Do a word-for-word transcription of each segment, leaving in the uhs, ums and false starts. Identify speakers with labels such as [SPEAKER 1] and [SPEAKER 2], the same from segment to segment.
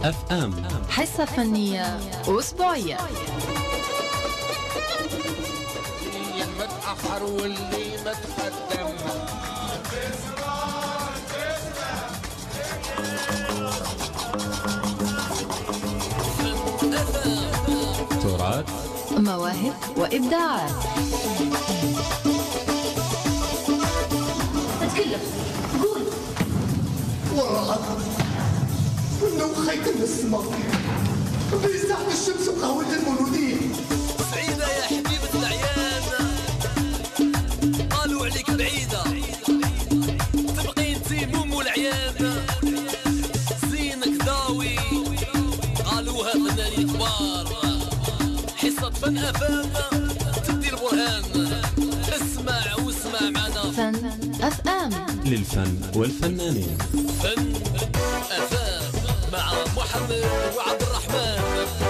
[SPEAKER 1] اف ام،
[SPEAKER 2] حصة فنية أسبوعية.
[SPEAKER 3] اللي متأخر واللي متقدم
[SPEAKER 1] تراث،
[SPEAKER 2] مواهب وإبداعات.
[SPEAKER 4] تكلم قول
[SPEAKER 5] والله انه خيط من السماء بيزعل الشمس وقهوة المولودين.
[SPEAKER 6] سعيدة يا حبيبة العيان، قالوا عليك بعيدة تبقي انتي مومو العيان، زينك ضاوي قالوها فنانين كبار، حصة فن افام تدي البرهان، اسمع واسمع معنا
[SPEAKER 2] فن اف ام
[SPEAKER 1] للفن والفنانين.
[SPEAKER 6] فن افام مع محمد وعبد الرحمن.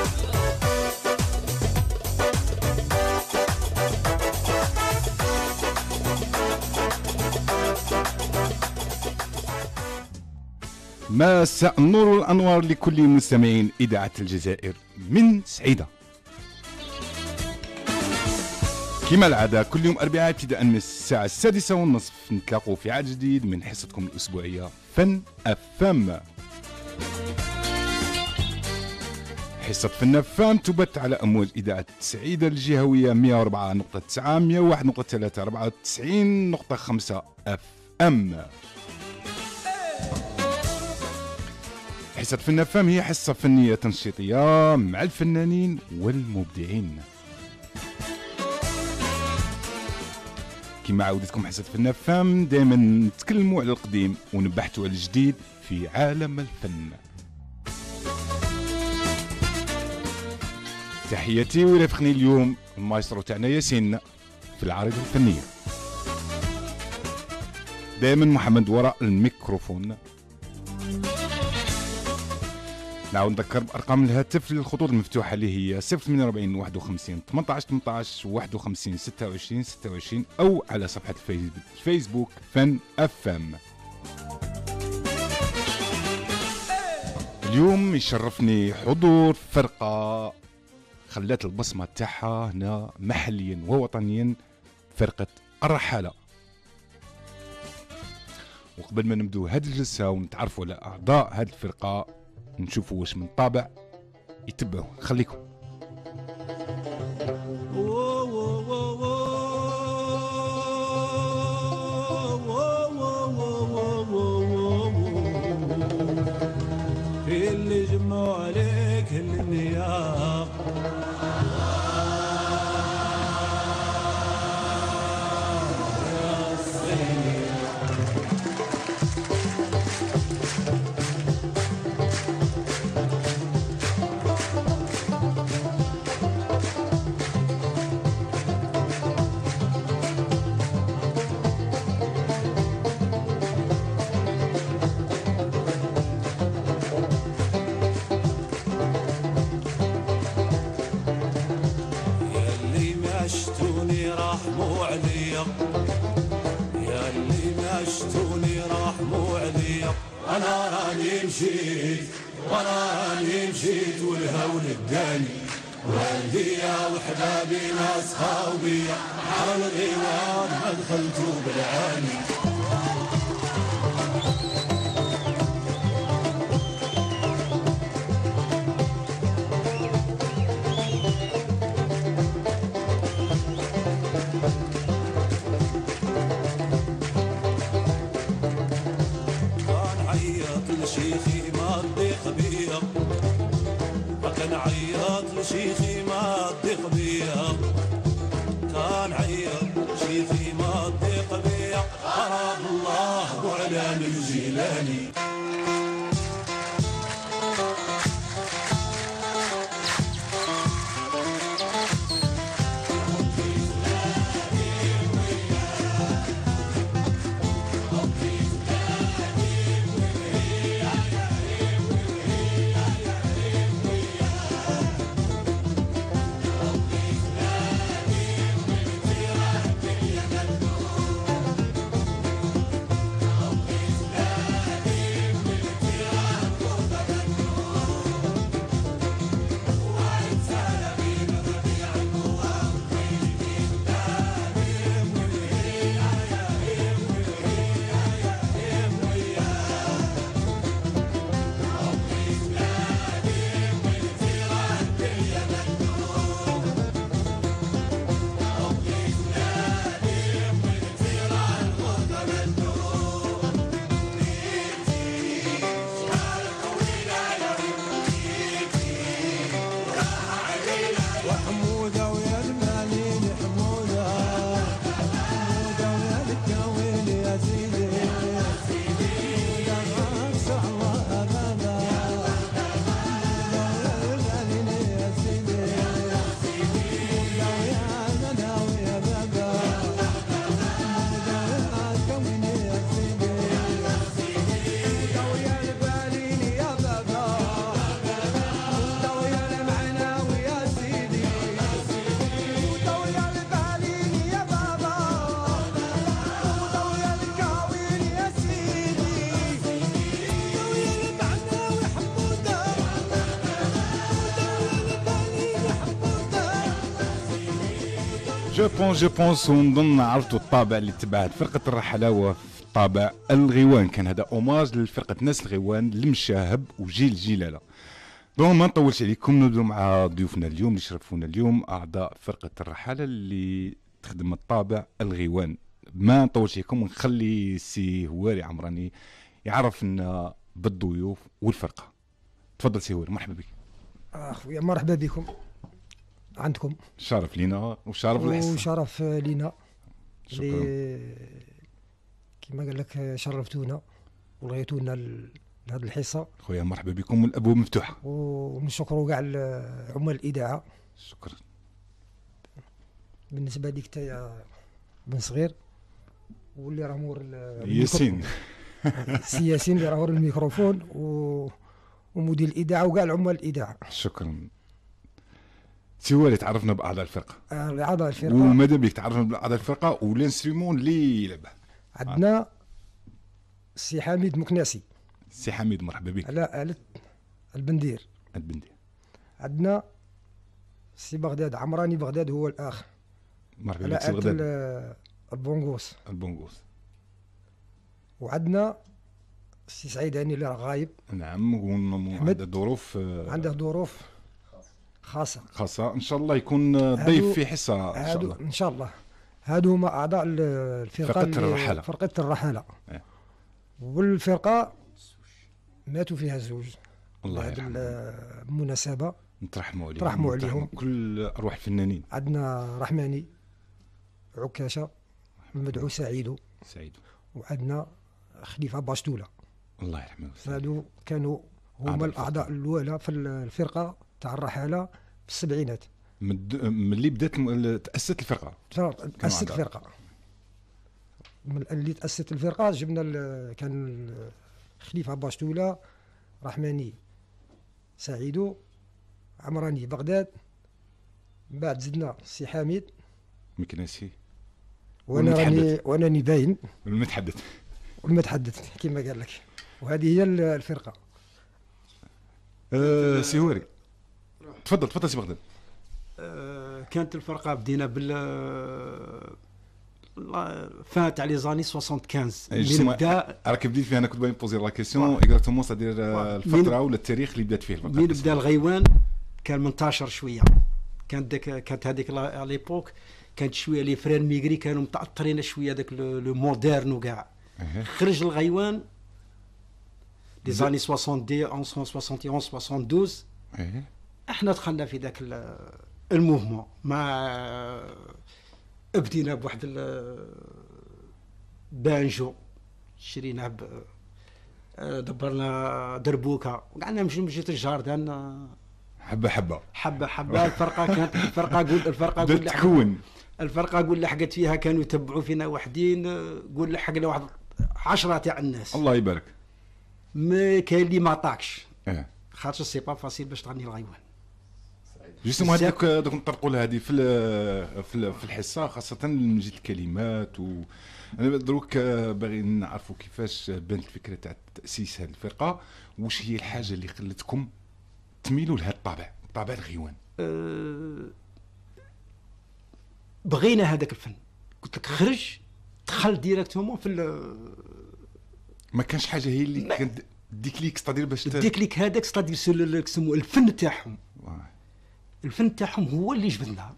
[SPEAKER 7] مساء النور والانوار لكل مستمعين اذاعه الجزائر من سعيده. كما العاده كل يوم اربعاء ابتداء من الساعه السادسه والنصف نتلاقوا في عدد جديد من حصتكم الاسبوعيه فن افام. حصة فن افام تبث على امواج اذاعه سعيده الجهويه مئة وأربعة نقطة تسعة، مئة وواحد نقطة ثلاثة، أربعة وتسعين نقطة خمسة اف ام. حصة فن افام هي حصة فنية تنشيطية مع الفنانين والمبدعين. كما عودتكم حصة فن افام دائما نتكلموا على القديم ونبحثوا على الجديد في عالم الفن. تحياتي ويرافقني اليوم المايسترو تاعنا ياسين في العارضة الفنية. دائما محمد وراء الميكروفون. نعاود نذكر بارقام الهاتف للخطوط المفتوحه اللي هي صفر ثمانية وأربعين واحد وخمسين ثمانية عشر ثمانية عشر واحد وخمسين ستة وعشرين ستة وعشرين او على صفحه الفيسبوك فن اف ام. اليوم يشرفني حضور فرقه خلات البصمه تاعها هنا محليا ووطنيا، فرقه الرحاله. وقبل ما نبدو هذه الجلسه ونتعرفوا على اعضاء هذه الفرقه نشوفوا واش من طابع يتبعوا. خليكم.
[SPEAKER 8] اللي جمعوا عليك النياب
[SPEAKER 5] وانا راني مشيت وانا راني مشيت والهول الداني والديا وحبابي ناس خاوبية على الغيوان ما دخلتو بالعاني.
[SPEAKER 8] شيخي ما تضيق بيا، كان عيط شيخي ما تضيق بيا، قرب الله وعلان الجيلاني.
[SPEAKER 7] جو بونس جو بونس ونظن عرفتوا الطابع اللي تبعت فرقه الرحله هو في طابع الغيوان. كان هذا اوماج لفرقه ناس الغيوان المشاهب وجيل جلاله. دون ما نطولش عليكم نبداو مع ضيوفنا اليوم اللي شرفونا اليوم اعضاء فرقه الرحاله اللي تخدم الطابع الغيوان. ما نطولش عليكم ونخلي سي هواري عمراني يعرفنا بالضيوف والفرقه. تفضل سي هواري، مرحبا بك.
[SPEAKER 4] اخويا مرحبا بكم عندكم.
[SPEAKER 7] شرف لينا وشرف الحصه.
[SPEAKER 4] وشرف لينا.
[SPEAKER 7] شكرا.
[SPEAKER 4] اللي كما قال لك شرفتونا ولغيتونا لهذه الحصه.
[SPEAKER 7] خويا مرحبا بكم والابواب مفتوحه.
[SPEAKER 4] ونشكروا كاع عمال الاذاعه.
[SPEAKER 7] شكرا.
[SPEAKER 4] بالنسبه ليك انت يا بن صغير واللي راه مور
[SPEAKER 7] ياسين.
[SPEAKER 4] سي ياسين اللي راه مور الميكروفون و... ومدير الاذاعه وكاع العمال الاذاعه.
[SPEAKER 7] شكرا. سي هواري تعرفنا باعضاء الفرقه.
[SPEAKER 4] اعضاء الفرقه.
[SPEAKER 7] وماذا بك تعرفنا باعضاء الفرقه والانسترومون اللي يلعبه.
[SPEAKER 4] عندنا سي حميد مكناسي.
[SPEAKER 7] سي حميد مرحبا بك.
[SPEAKER 4] على آلة البندير.
[SPEAKER 7] البندير.
[SPEAKER 4] عندنا سي بغداد عمراني بغداد هو الاخ.
[SPEAKER 7] مرحبا
[SPEAKER 4] على
[SPEAKER 7] بك سي بغداد.
[SPEAKER 4] آلة البونغوس.
[SPEAKER 7] البونغوس.
[SPEAKER 4] وعندنا سي سعيد هاني اللي راه غايب.
[SPEAKER 7] نعم وعنده ظروف.
[SPEAKER 4] عنده ظروف خاصه.
[SPEAKER 7] خاصه ان شاء الله يكون ضيف في حصه ان شاء الله.
[SPEAKER 4] ان شاء الله. هادو هما اعضاء الفرقه.
[SPEAKER 7] فرقه الرحاله.
[SPEAKER 4] فرقه الرحاله.
[SPEAKER 7] اه.
[SPEAKER 4] والفرقه ماتوا فيها زوج.
[SPEAKER 7] الله
[SPEAKER 4] يرحمهم.
[SPEAKER 7] يرحمه.
[SPEAKER 4] المناسبه
[SPEAKER 7] نترحموا عليهم.
[SPEAKER 4] نترحموا عليهم.
[SPEAKER 7] كل ارواح الفنانين.
[SPEAKER 4] عندنا رحماني عكاشه مدعو سعيدو.
[SPEAKER 7] سعيد.
[SPEAKER 4] وعندنا خليفه باشتوله.
[SPEAKER 7] الله يرحمه.
[SPEAKER 4] هادو كانوا هما الاعضاء الاولى في الفرقه تاع الرحاله في السبعينات.
[SPEAKER 7] من اللي بدات تاسست الفرقه.
[SPEAKER 4] تاسست الفرقه. من اللي تاسست الفرقه جبنا كان خليفه باشتوله رحماني سعيدو عمراني بغداد. من بعد زدنا سي حميد
[SPEAKER 7] مكناسي.
[SPEAKER 4] وانا راني وانا راني باين.
[SPEAKER 7] المتحدث.
[SPEAKER 4] والمتحدث كما قال لك. وهذه هي الفرقه.
[SPEAKER 7] أه سي هواري تفضل تفضل سي بغداد.
[SPEAKER 9] أه كانت الفرقه بدينا بال فات على لي زاني خمسة وستين.
[SPEAKER 7] من بدا راك بديت فيها. انا كنت باغي نبوزي لا كيسيون اكزاكتومون سادير الفتره ولا التاريخ اللي بدات فيه الفرقه.
[SPEAKER 9] من بدا الغيوان كان منتشر شويه. كانت ديك كانت هذيك على ليبوك كانت شويه لي فران ميغري كانوا متاثرين شويه داك لو مودرن وكاع. خرج الغيوان لي زاني واحد وستين واحد وستين واحد واحد. احنا دخلنا في ذاك الموفمون مع بدينا بواحد البانجو شرينا ب دبرنا دربوكه وقعدنا نمشيو مشيت الجاردان
[SPEAKER 7] حبه حبه
[SPEAKER 9] حبه حبه. الفرقه كانت الفرقه قول الفرقه قول
[SPEAKER 7] تكون
[SPEAKER 9] الفرقه قول لحقت فيها كانوا يتبعوا فينا وحدين. قول لحقنا واحد عشرة تاع الناس.
[SPEAKER 7] الله يبارك.
[SPEAKER 9] ما كاين اللي ما عطاكش.
[SPEAKER 7] اه
[SPEAKER 9] خاطر سي با فاسيل باش تغني الغيوان.
[SPEAKER 7] جوستومون هذيك دوك نطرقوا لها هذه في في في الحصه خاصه من جهه الكلمات. و انا دروك باغي نعرفوا كيفاش بانت الفكره تاع تاسيس هذه الفرقه. واش هي الحاجه اللي خلتكم تميلوا لهذا الطابع طابع الغيوان؟
[SPEAKER 9] أه بغينا هذاك الفن. قلت لك خرج دخل ديريكتومون في
[SPEAKER 7] ما كانش حاجه هي اللي كانت ديكليك ستادير باش
[SPEAKER 9] الديكليك هذاك ستادير يسموه الفن تاعهم. الفن تاعهم هو اللي جبدنا.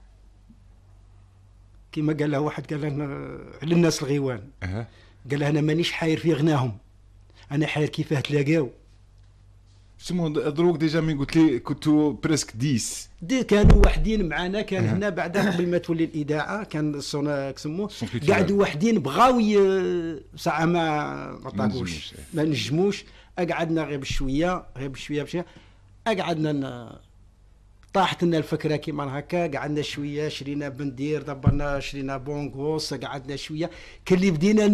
[SPEAKER 9] كما قال له واحد قال لنا على الناس الغيوان.
[SPEAKER 7] أه.
[SPEAKER 9] قال له انا مانيش حاير في غناهم انا حاير كيفاه تلاقاو.
[SPEAKER 7] سمو دروك ديجا مي قلت لي كنتو بريسك ديس
[SPEAKER 9] دي كانوا وحدين معنا. كان هنا بعد قبل ما تولي الاذاعه كان صونا كسموه قعدوا وحدين بغاو ساعه ما ما طاقوش ما نجموش. قعدنا غير بشويه غير بشويه بشويه قعدنا طاحت لنا الفكره كيما هكا. قعدنا شويه شرينا بندير دبرنا شرينا بونغوس. قعدنا شويه كان اللي بدينا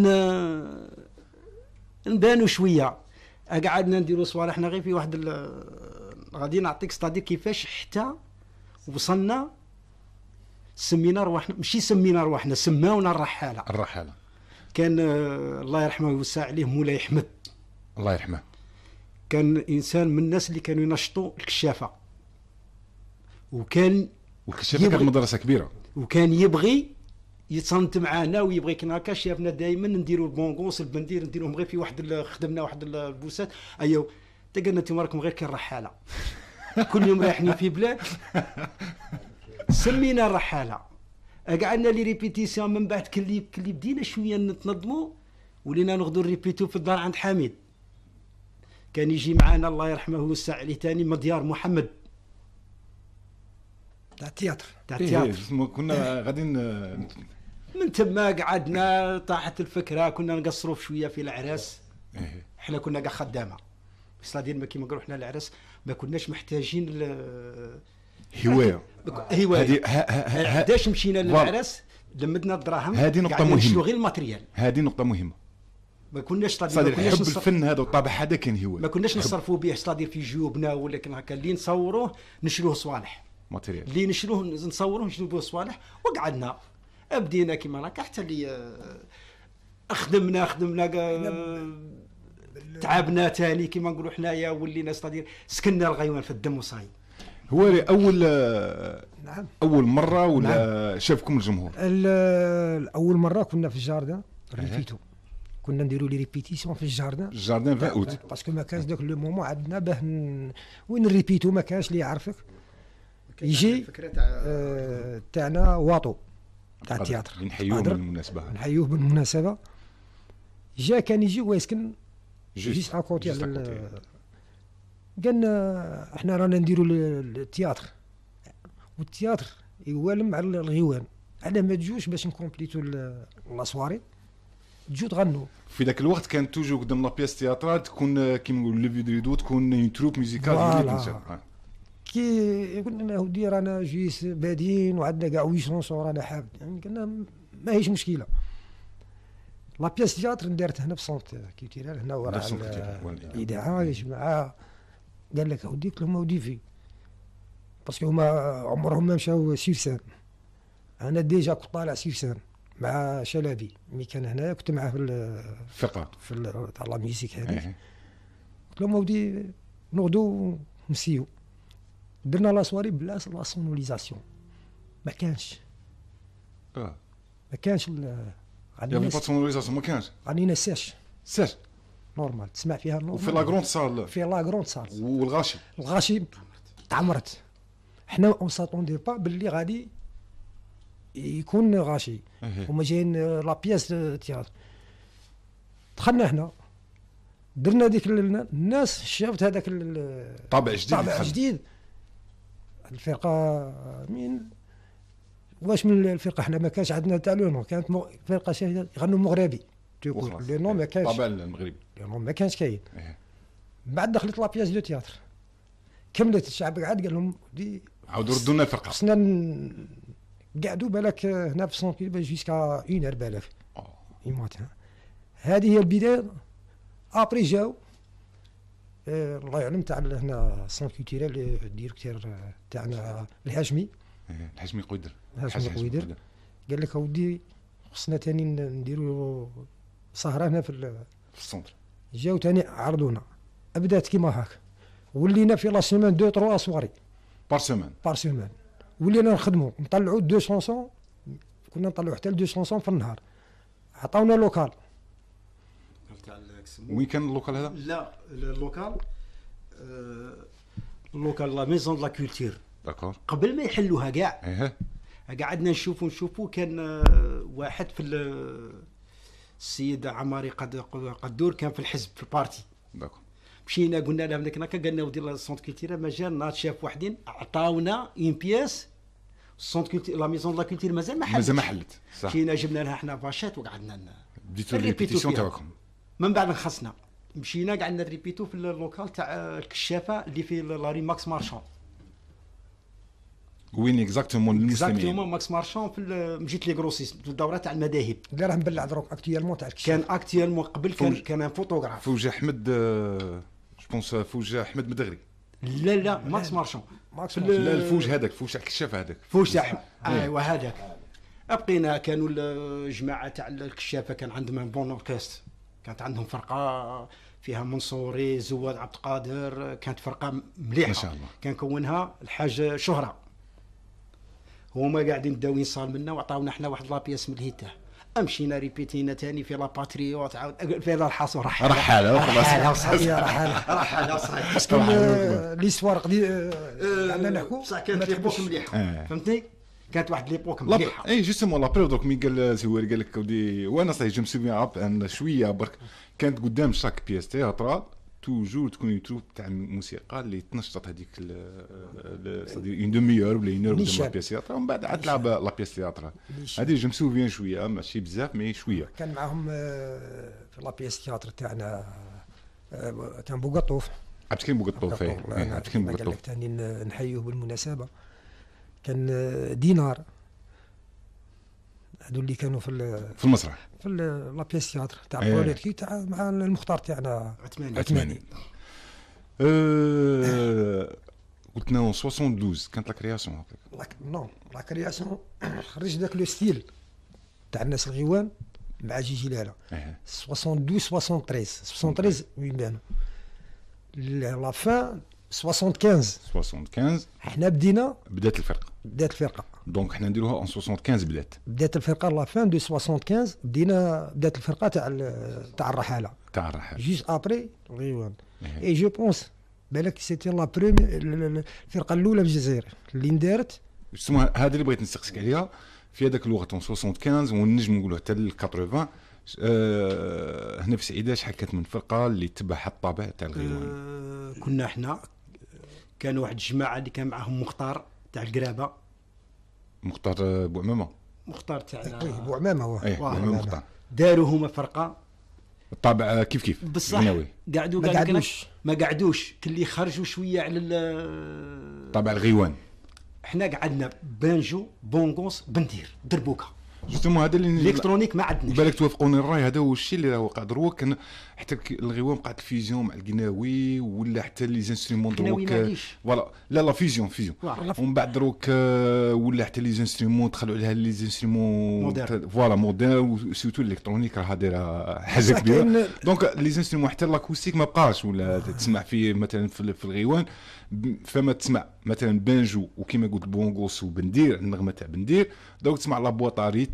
[SPEAKER 9] نبانوا شويه. قعدنا نديروا صوالح حنا غير في واحد غادي نعطيك ستادير كيفاش حتى وصلنا سمينا رواحنا. ماشي سمينا رواحنا سماونا الرحاله.
[SPEAKER 7] الرحاله
[SPEAKER 9] كان الله يرحمه ويوسع عليه مولاي احمد
[SPEAKER 7] الله يرحمه.
[SPEAKER 9] كان انسان من الناس اللي كانوا ينشطوا الكشافه. وكان
[SPEAKER 7] والكشافه كانت مدرسه كبيره.
[SPEAKER 9] وكان يبغي يتصنت معانا ويبغي كنا هكا شافنا دائما نديروا البونغوس البندير نديروهم غير في واحد ال- خدمنا واحد ال- البوسات ايوا تقلنا انتم راكم غير كالرحاله كل يوم رايحين في بلاد سمينا الرحاله قعدنا لي ريبيتيسيون من بعد كلي كلي بدينا شويه نتنظموا ولينا نغدو ريبيتو في الدار عند حميد كان يجي معنا الله يرحمه ويوسع عليه ثاني مديار محمد
[SPEAKER 4] تاع التياتر
[SPEAKER 9] تاع
[SPEAKER 7] إيه،
[SPEAKER 9] التياتر
[SPEAKER 7] إيه، كنا غاديين آه،
[SPEAKER 9] من تما قعدنا طاحت الفكره كنا نقصروا في شويه في العراس
[SPEAKER 7] إيه.
[SPEAKER 9] احنا كنا كاع خدامه صادين ما كيما نقولوا احنا العراس ما كناش محتاجين ل-
[SPEAKER 7] هوايه
[SPEAKER 9] هوايه
[SPEAKER 7] هذه ها- ها- ها-
[SPEAKER 9] علاش مشينا
[SPEAKER 7] فوالا.
[SPEAKER 9] للعراس لمدنا الدراهم
[SPEAKER 7] هذه نقطة
[SPEAKER 9] قعدنا نشرو
[SPEAKER 7] مهمة.
[SPEAKER 9] غير الماتريال
[SPEAKER 7] هذه نقطه مهمه.
[SPEAKER 9] ما كناش طادي
[SPEAKER 7] صادق
[SPEAKER 9] ما كناش
[SPEAKER 7] حب
[SPEAKER 9] نصرف
[SPEAKER 7] الفن هذا والطابع هذا كان هوايه.
[SPEAKER 9] ما كناش نصرفوا به صادي في جيوبنا ولا كان هكا اللي نصوروه نشروه صوالح
[SPEAKER 7] ماتيريال.
[SPEAKER 9] اللي نشروه نصوروه نشرو به صوالح وقعدنا بدينا كيما هكا حتى اللي آه، خدمنا خدمنا قا- تعبنا تاني كيما نقولوا حنايا ولينا صادي سكننا الغيوان في الدم وصاي
[SPEAKER 7] هو اول آه،
[SPEAKER 4] نعم.
[SPEAKER 7] اول مره ولا شافكم الجمهور؟
[SPEAKER 4] ال- اول مره كنا في الجاردن ريبيتو كنا نديروا لي ريبيتيسيون في الجاردن
[SPEAKER 7] الجاردن في اوت.
[SPEAKER 4] باسكو ما كانش ذاك لو مومون عندنا باه ن- وين نريبيتو ما كانش اللي يعرفك يجي
[SPEAKER 9] الفكره تاع
[SPEAKER 4] آه، تاعنا واطو تاع التياتر
[SPEAKER 7] اللي نحيوه
[SPEAKER 4] قادر.
[SPEAKER 7] بالمناسبه.
[SPEAKER 4] نحيوه بالمناسبه جا كان يجي ويسكن
[SPEAKER 7] جوست
[SPEAKER 4] جيست اكوتي
[SPEAKER 7] جوست
[SPEAKER 4] على
[SPEAKER 7] أكوتي.
[SPEAKER 4] ال- قالنا احنا رانا نديروا ال- التياتر والتياتر يوالم على الغيوان على ما تجوش باش نكومبليتو ال- لاصواري تجو تغنوا
[SPEAKER 7] في ذاك الوقت كان توجو قدام لا بياس تياترال تكون آه، كيما نقولوا لي فيديو دو تكون اون تروب ميوزيكال
[SPEAKER 4] فوالا.
[SPEAKER 7] اللي تنشر. آه.
[SPEAKER 4] كي قلنا له ودي رانا جيس بادين وعندنا كاع وي شونسون رانا حاب يعني قلنا ما هيش مشكله لا بياس تياتر ندارت هنا في سونت كيوتيرال هنا ورا
[SPEAKER 7] لا، سونت
[SPEAKER 4] ال-
[SPEAKER 7] كيوتيرال، ولا الإذاعة.
[SPEAKER 4] الاذاعه يجمع قال لك اوديك لهم اودي في باسكو هما عمرهم ما مشاو سيرسان انا ديجا كنت طالع سيرسان مع شلبي مي كان هنايا كنت معاه في ال-
[SPEAKER 7] ثقه.
[SPEAKER 4] في ال- تاع لا ميوزيك هذيك
[SPEAKER 7] إيه.
[SPEAKER 4] قلت لهم اودي نغدو نسيو درنا لا سواري بلا لا سونوليزاسيون ما كانش
[SPEAKER 7] اه
[SPEAKER 4] ما كانش ال-
[SPEAKER 7] يا
[SPEAKER 4] غنينا
[SPEAKER 7] في باتسوناليزاسيون ما كانش
[SPEAKER 4] غنينا ساش
[SPEAKER 7] سير
[SPEAKER 4] نورمال تسمع فيها نورمال
[SPEAKER 7] وفي لا غروند سال
[SPEAKER 4] في لا غروند سال
[SPEAKER 7] والغاشي.
[SPEAKER 4] الغاشي تعمرت حنا اون ساتوندي با باللي غادي يكون غاشي
[SPEAKER 7] إيه.
[SPEAKER 4] هما جايين لا بياس تياتر دخلنا هنا درنا ديك ال- الناس شافت هذاك ال-
[SPEAKER 7] طابع جديد
[SPEAKER 4] طابع
[SPEAKER 7] دخل.
[SPEAKER 4] جديد الفرقه مين واش من الفرقه حنا ما كانش عندنا تاع لونو كانت مغ... فرقه شاهده يغنوا مغربي تقول
[SPEAKER 7] وخلاص.
[SPEAKER 4] لو نو ما كانش
[SPEAKER 7] طابع المغربي.
[SPEAKER 4] لو ما كانش كاين
[SPEAKER 7] إيه.
[SPEAKER 4] بعد دخلت لا بياس دو تياتر كملت الشعب قعد قال لهم دي
[SPEAKER 7] عاودوا ردوا لنا الفرقه.
[SPEAKER 4] خصنا ن- قعدوا بالك هنا في سونت كيلو جيسكا اون اور بالك
[SPEAKER 7] أوه.
[SPEAKER 4] يموت ها. هذه هي البدايه ابري جاو آه الله يعلم تاع هنا سونت كولتورال الديريكتور تاعنا الهاشمي
[SPEAKER 7] إيه. الحجمي قويدر.
[SPEAKER 4] الهاشمي
[SPEAKER 7] الحاج
[SPEAKER 4] قويدر قال لك اودي خصنا تاني ن- نديروا سهره هنا في ال-
[SPEAKER 7] في السونتر.
[SPEAKER 4] جاو تاني عرضونا بدات كيما هاك ولينا في لا سيمان دو تروا سواري
[SPEAKER 7] بار سيمان.
[SPEAKER 4] بار سيمان ولينا نخدموا نطلعوا دو شونسون كنا نطلعوا حتى دو شونسون في النهار عطاونا لوكال
[SPEAKER 7] وين كان اللوكال هذا؟
[SPEAKER 9] لا اللوكال آه، اللوكال لا ميزون دو لا كولتور
[SPEAKER 7] داكور.
[SPEAKER 9] قبل ما يحلوها كاع
[SPEAKER 7] ايه
[SPEAKER 9] قعدنا نشوفوا نشوفوا كان آه، واحد في ال- السيد عماري قد قدور كان في الحزب في البارتي
[SPEAKER 7] داكور.
[SPEAKER 9] مشينا قلنا لهم ديك هكا قالنا ودي لا سونت كولتير مازال ناض شاف وحدين عطاونا اون بياس سونت كولتير لا ميزون لا كولتير مازال ما حلت
[SPEAKER 7] مازال ما حلت صح.
[SPEAKER 9] مشينا جبنا لها حنا فاشات وقعدنا ن-
[SPEAKER 7] بديتوا
[SPEAKER 9] نريبيتو
[SPEAKER 7] الريبيتيسيون
[SPEAKER 9] فيها.
[SPEAKER 7] تاعكم.
[SPEAKER 9] من بعد خصنا مشينا قعدنا نريبيتو في اللوكال تاع الكشافه اللي في لا ري ماكس مارشون
[SPEAKER 7] وين اكزاكتومون المسلمين؟
[SPEAKER 9] اكزاكتومون ماكس مارشون في ال- مجيت لي غروسيس في الدوره تاع المذاهب
[SPEAKER 4] لا راه نبلع دروك اكتيالمون تاع الكشف
[SPEAKER 9] كان اكتيالمون قبل كان
[SPEAKER 7] فوج.
[SPEAKER 9] كان فوتوغراف
[SPEAKER 7] فوج احمد جو بونس فوج احمد مدغري.
[SPEAKER 9] لا لا ماكس مارشون
[SPEAKER 4] ماكس
[SPEAKER 9] في
[SPEAKER 4] مارشون.
[SPEAKER 7] لا الفوج هذاك فوج تاع الكشاف هذاك.
[SPEAKER 9] فوج تاع ايوا هذاك بقينا كانوا الجماعه تاع الكشافه كان عندهم بون اوركستر كانت عندهم فرقه فيها منصوري زواد عبد القادر كانت فرقه مليحه
[SPEAKER 7] ما شاء الله.
[SPEAKER 9] كان كونها الحاج شهره هما قاعدين داوين صال منا وعطاونا احنا واحد لابياس من الهيتا. مشينا ريبيتينا ثاني في لاباتريوت عاود في الحاص رحاله
[SPEAKER 7] رحاله
[SPEAKER 9] رحاله
[SPEAKER 4] صحيح رحاله
[SPEAKER 9] رحاله صحيح.
[SPEAKER 4] باسكو ليستوار قديم عندنا نحكوا
[SPEAKER 9] بصح كانت ليبوك مليحه فهمتني. كانت واحد ليبوك مليحه.
[SPEAKER 7] اي جوستومون لابريو دوك مي قال زوير قال لك ودي وانا صحيح جو مسوفيان اب ان شويه برك كانت قدام شاك بياس تياترال توجور تكون يوتيوب تاع الموسيقى اللي تنشط هذيك صدير اون دومي اور ولا اون اور قدام لابياس تياترال ومن بعد عاد تلعب لابياس تياترال. هذه جو مسوفيان شويه ماشي بزاف مي شويه.
[SPEAKER 4] كان معاهم في لابياس تياتر تاعنا كان بوقطوف
[SPEAKER 7] عبد الكريم بوقطوف.
[SPEAKER 4] عبد الكريم بوقطوف ثاني نحيوه بالمناسبه. كان دينار هذو اللي كانوا في
[SPEAKER 7] في المسرح
[SPEAKER 4] في لابيس تياتر تاع بوليتكي تاع مع المختار تاعنا
[SPEAKER 9] عثماني
[SPEAKER 7] عثماني. أه قلت لنا اثنين وستين كانت لا كرياسيون هكاك.
[SPEAKER 4] نو لا كرياسيون خرج ذاك لو ستيل تاع الناس الغيوان مع جيجي لالا اثنين وستين ثلاثة عشر ثلاثة عشر وين بانوا لا فان خمسة وستين
[SPEAKER 7] خمسة وستين
[SPEAKER 4] احنا بدينا
[SPEAKER 7] بدات الفرقه
[SPEAKER 4] بدات الفرقه
[SPEAKER 7] دونك حنا نديروها ان خمسة وستين بدات
[SPEAKER 4] بدات الفرقه لا فان دو خمسة وستين بدينا بدات الفرقه تاع تاع الرحاله
[SPEAKER 7] تاع الرحاله
[SPEAKER 4] جوست ابري الغيوان. اي جو بونس بالك سيتي لا بريمير الفرقه الاولى في الجزائر اللي اندارت.
[SPEAKER 7] جوستومون هذا اللي بغيت نسقسك عليها في هذاك الوقت خمسة وستين ونجم نقولوا حتى ل ثمانين. أه هنا في سعيده شحال كانت من فرقه اللي تبعها الطابع تاع الغيوان.
[SPEAKER 9] أه كنا احنا كان واحد الجماعه اللي كان معهم مختار تاع القرابه.
[SPEAKER 7] مختار بوعمامه.
[SPEAKER 9] مختار تاعنا
[SPEAKER 4] بوعمامه هو
[SPEAKER 7] بوعمامه مختار.
[SPEAKER 9] داروا هما فرقه
[SPEAKER 7] الطابع كيف كيف
[SPEAKER 9] بصح قعدوا
[SPEAKER 4] ما قعدوش
[SPEAKER 9] ما قعدوش كل يخرجوا شويه على
[SPEAKER 7] طابع الغيوان.
[SPEAKER 9] احنا قعدنا بانجو بونغوس بندير دربوكه
[SPEAKER 7] جوستومون هذا اللي
[SPEAKER 9] الكترونيك ما عندناش.
[SPEAKER 7] بالك توافقوني الراي هذا هو الشيء اللي راهو قاعد دروك كان حتى الغيوان قاعد الفيزيون مع القناوي ولا حتى لي زانسترومون دروك فوالا لا لا فيزيون فيزيون ومن بعد دروك ولا حتى لي زانسترومون دخلوا عليها لي زانسترومون فوالا مودير سورتو الالكترونيك راه دايره حاجه كبيره. دونك لي زانسترومون حتى لاكوستيك ما بقاش ولا تسمع فيه مثلا في الغيوان فما تسمع مثلا بانجو وكيما قلت بونغوس وبندير النغمه تاع بندير دوك تسمع لا بواطاريت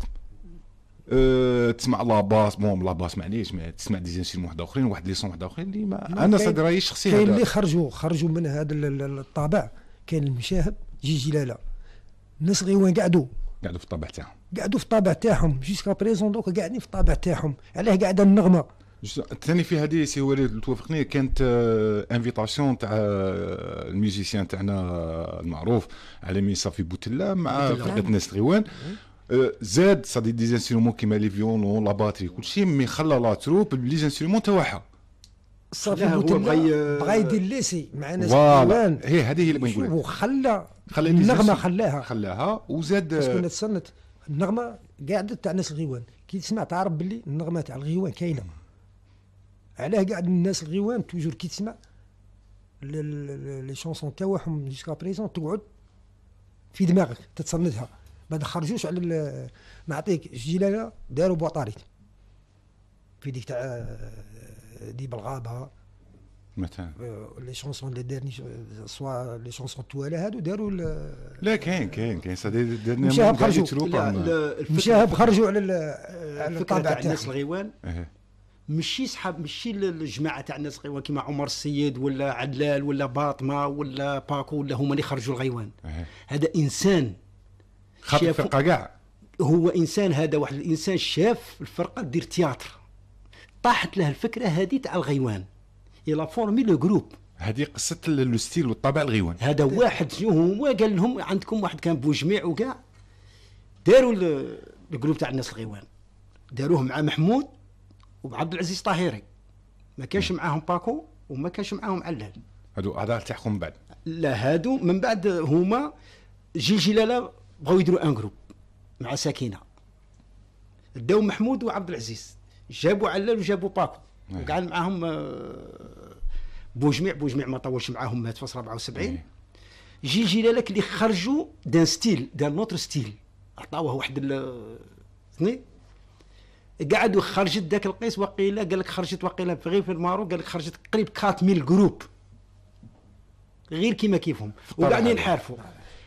[SPEAKER 7] أه تسمع لا باس بون لا باس معليش ما تسمع دي زانسيون واحد اخرين واحد لي صون واحد اخرين اللي ما انا صدر رايي شخصي.
[SPEAKER 4] كاين اللي خرجوا خرجوا من هذا الطابع. كاين المشاهب جيجي لالا الناس غيوان قعدوا
[SPEAKER 7] قعدوا في الطابع تاعهم
[SPEAKER 4] قعدوا في الطابع تاعهم جيسكا بريزون دوك قاعدين في الطابع تاعهم. علاه قاعده النغمه
[SPEAKER 7] الثاني في هذه سي هو توافقني كانت انفيتاسيون تاع الميوزيسيان تاعنا المعروف على مي صافي بوتلا مع فرقه ناس الغيوان. زاد صدي دي زانسترومون كيما لي فيولون لا باتري كلشي مي خلى لا تروب بلي زانسترومون تاعها
[SPEAKER 4] صافي بوتلا بغا يدير ليسي مع ناس
[SPEAKER 7] الغيوان. هي هذه هي اللي بغيت نقول
[SPEAKER 4] خلى النغمه خلاها
[SPEAKER 7] خلاها وزاد
[SPEAKER 4] باسكو تسنت النغمه قاعده تاع ناس الغيوان كي تسمع تعرف باللي النغمه تاع الغيوان كاينه. علاه قاعد الناس الغيوان توجور كي تسمع لي شونسون تاعهم جيسكا بريزون تقعد في دماغك تتصنتها ما تخرجوش على نعطيك جيلاله داروا بوطاريت في ديك تاع دي بالغابه
[SPEAKER 7] مثلا
[SPEAKER 4] لي شونسون اللي دارني سوا لي شونسون توالا هادو داروا
[SPEAKER 7] لا كاين كاين كاين صدي درنا
[SPEAKER 4] مشاهب خرجوا مشاهب خرجوا على على الطابع
[SPEAKER 9] تاع الناس الغيوان. ماشي صحاب ماشي الجماعه تاع الناس الغيوان كيما عمر السيد ولا عدلال ولا باطمه ولا باكو ولا هما اللي خرجوا الغيوان. هذا انسان
[SPEAKER 7] خاطر الفرقه كاع
[SPEAKER 9] هو انسان هذا واحد الانسان شاف الفرقه دير تياتر طاحت له الفكره هذه تاع الغيوان الى فورمي لو جروب.
[SPEAKER 7] هذه قصه لو ستيل والطابع الغيوان.
[SPEAKER 9] هذا واحد هو قال لهم عندكم واحد كان بوجميع وكاع داروا الجروب تاع الناس الغيوان داروه مع محمود وعبد العزيز طاهري ما كانش معاهم باكو وما كانش معاهم علال.
[SPEAKER 7] هادو هذا تاعهم من بعد
[SPEAKER 9] لا هادو من بعد هما جيل جلاله بغاو يديروا ان جروب مع سكينه داو محمود وعبد العزيز جابوا علال وجابوا باكو وقعد معاهم بوجميع بوجميع ما طولش معاهم مات في أربعة وسبعين. جيل جلاله اللي خرجوا دان ستيل دان نوتر ستيل عطاوه واحد اثنين قعدوا خرجت ذاك القيس وقيله قال لك خرجت وقيله غير في الماروك قال لك خرجت قريب أربعمية جروب غير كيما كيفهم وقاعدين ينحرفوا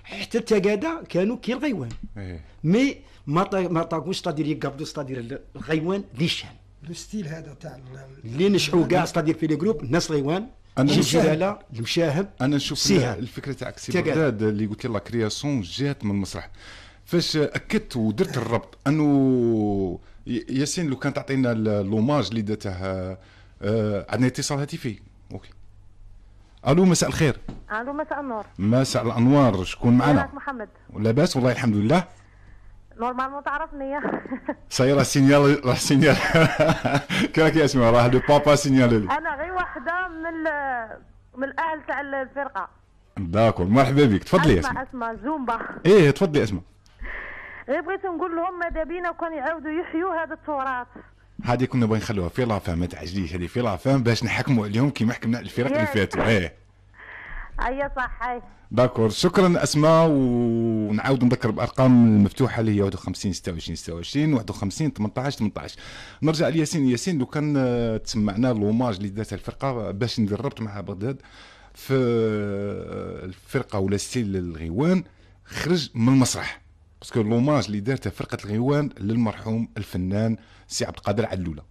[SPEAKER 9] حتى التقاده كانوا كي الغيوان
[SPEAKER 7] إيه.
[SPEAKER 9] مي ما طا- ما طاقوش ستادير يقبضوا ستادير الغيوان لي الشام
[SPEAKER 4] لو ستيل هذا تاع
[SPEAKER 9] اللي نشحوا كاع ستادير في لي جروب الناس الغيوان
[SPEAKER 7] أنا
[SPEAKER 9] الجلاله المشاهب
[SPEAKER 7] انا نشوف
[SPEAKER 9] سيها.
[SPEAKER 7] الفكره تاعك سي
[SPEAKER 9] تقال.
[SPEAKER 7] بغداد اللي قلت لي لا كرياسيون جات من المسرح فاش اكدت ودرت الربط انه ي- ياسين لو كان تعطينا اللوماج اللي درته آه، عندنا اتصال هاتفي اوكي الو مساء الخير
[SPEAKER 10] الو مساء النور.
[SPEAKER 7] مساء الانوار شكون
[SPEAKER 10] معك
[SPEAKER 7] معنا
[SPEAKER 10] محمد.
[SPEAKER 7] لاباس والله الحمد لله
[SPEAKER 10] نورمالمون تعرفني.
[SPEAKER 7] صايره سينيال راه سينيال كيفاك يا اسماء راه لو بابا سينيال لي
[SPEAKER 10] انا غير واحده من ال- من الاهل تاع الفرقه.
[SPEAKER 7] داكور مرحبا بك تفضلي يا
[SPEAKER 10] اسمع
[SPEAKER 7] اسماء
[SPEAKER 10] اسمع زومبا.
[SPEAKER 7] ايه تفضلي اسماء
[SPEAKER 10] غير بغيت نقول لهم ماذا بينا كانوا يعاودوا يحيوا هذا التراث.
[SPEAKER 7] هذه كنا بغي نخلوها في لافام ما تعجليش هذه في لافام باش نحكموا عليهم كيما حكمنا على الفرق اللي
[SPEAKER 10] ياك.
[SPEAKER 7] فاتوا ايه
[SPEAKER 10] اي صح هاي.
[SPEAKER 7] داكور شكرا اسماء ونعاود نذكر بارقام المفتوحه اللي هي واحد وخمسين ستة وعشرين ستة وعشرين واحد وخمسين ثمانية عشر ثمانية عشر. نرجع لياسين ياسين لو كان آه، تسمعنا لوماج اللي دارتها الفرقه باش ندير ربط مع بغداد في آه، الفرقه ولا ستيل الغيوان خرج من المسرح باسكو لوماج اللي دارتها فرقه الغيوان للمرحوم الفنان سي عبد القادر علوله.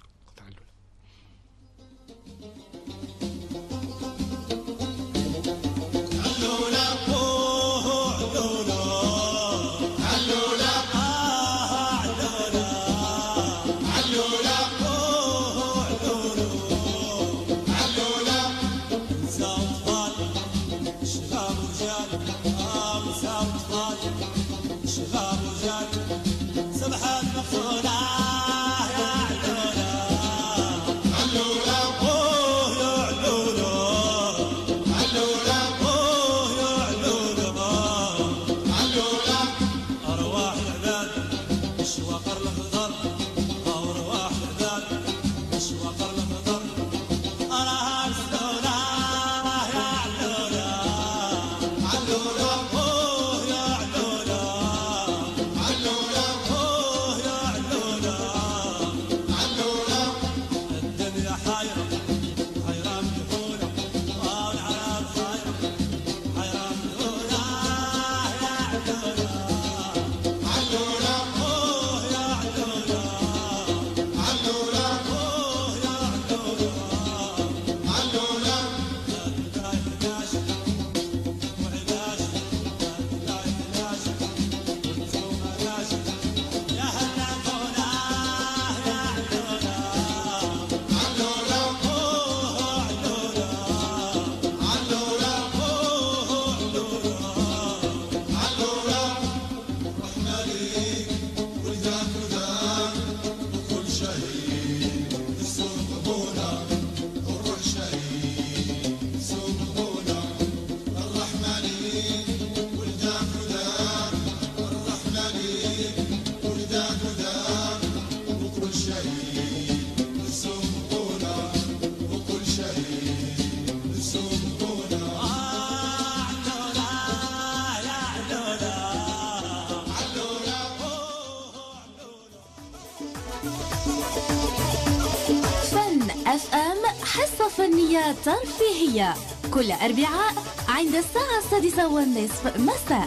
[SPEAKER 2] اف ام حصة فنية ترفيهية كل أربعاء عند الساعة السادسة والنصف مساء.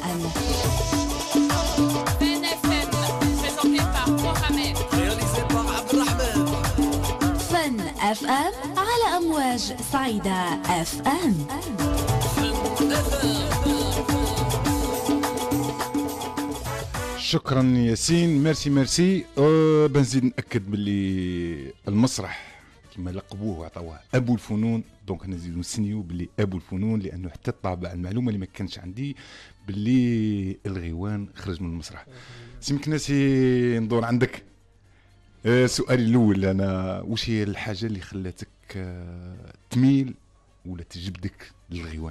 [SPEAKER 6] فن اف ام présenté par Mohamed réalisé par عبد الرحمن.
[SPEAKER 2] فن اف ام على أمواج سعيدة اف ام.
[SPEAKER 7] شكرا ياسين ميرسي ميرسي أه بنزيد ناكد باللي المسرح كما لقبوه وعطاوه ابو الفنون دونك نزيدو نسنيو باللي ابو الفنون لانه حتى طابع المعلومه اللي ما كانش عندي باللي الغيوان خرج من المسرح. سمك ناسي ندور عندك أه سؤالي الاول انا واش هي الحاجه اللي خلاتك أه تميل ولا تجبدك للغيوان؟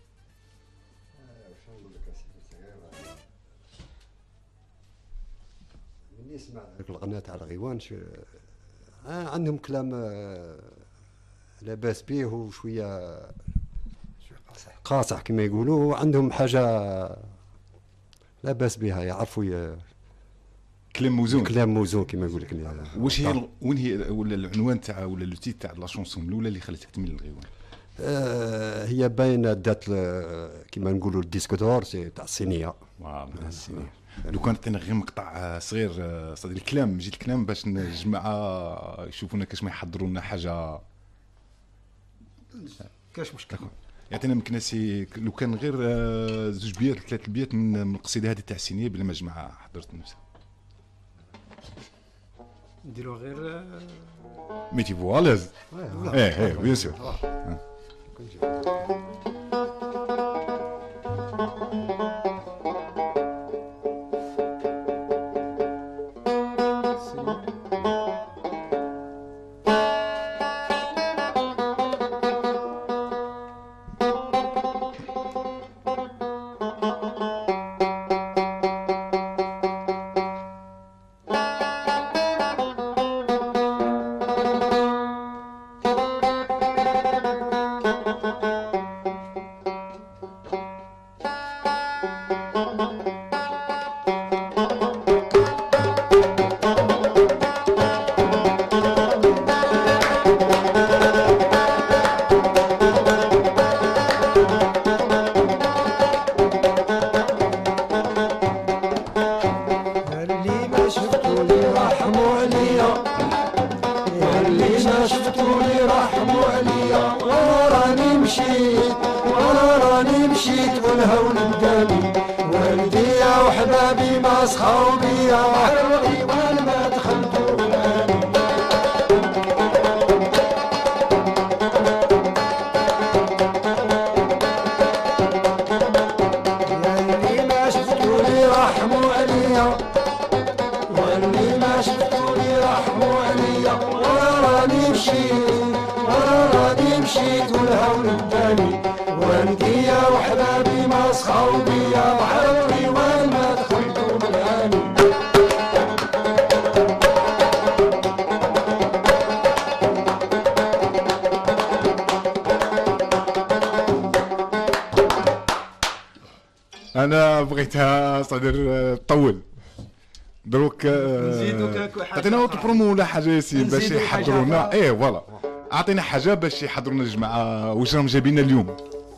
[SPEAKER 11] نسمع القناة تاع الغيوان شو... آه عندهم كلام آه لاباس به وشويه قاصح كما يقولوا عندهم حاجه لاباس بها يعرفوا ي...
[SPEAKER 7] كلام موزون
[SPEAKER 11] كلام موزون كما يقول لك.
[SPEAKER 7] واش هي وين هي ولا العنوان تاع ولا لو تيت تاع لا شونسون الاولى اللي خلاتك تميل للغيوان؟
[SPEAKER 11] آه هي باينه دات كيما نقولوا الديسك دور سي تاع الصينيه.
[SPEAKER 7] والله الصينيه. لو كان عطينا غير مقطع صغير صديق الكلام جيت الكلام باش الجماعه يشوفونا كاش ما يحضروا لنا حاجه
[SPEAKER 9] كاش مشكل.
[SPEAKER 7] يعطينا يمكن سي لو كان غير زوج بيات ثلاث بيات من من القصيده هذه تاع الصينيه بلا ما جماعه حضرت نفسها.
[SPEAKER 9] نديرو غير
[SPEAKER 7] ميتي فوالاز. ايه ايه بيان سور. انا بغيتها صدر طول دروك عطينا اوت برومو ولا حاجه ياسين باش يحضرونا. ايه فوالا اعطينا حاجه باش يحضرونا الجماعه واش راهم جايبيننا اليوم.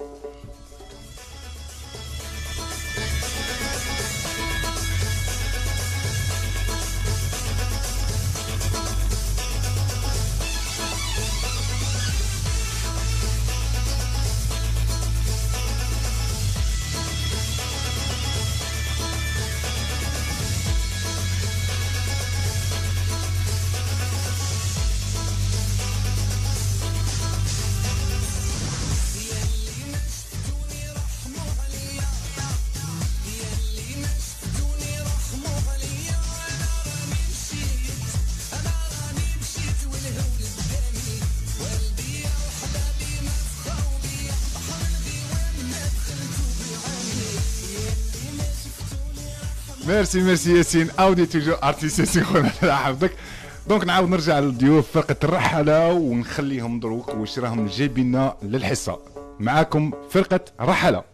[SPEAKER 7] ميرسي ميرسي ياسين اودي توجو ارتيست خونا الله يحفظك. دونك نعاود نرجع للضيوف فرقه الرحله ونخليهم دروك واش راهم جايبيننا للحصه. معاكم فرقه رحله.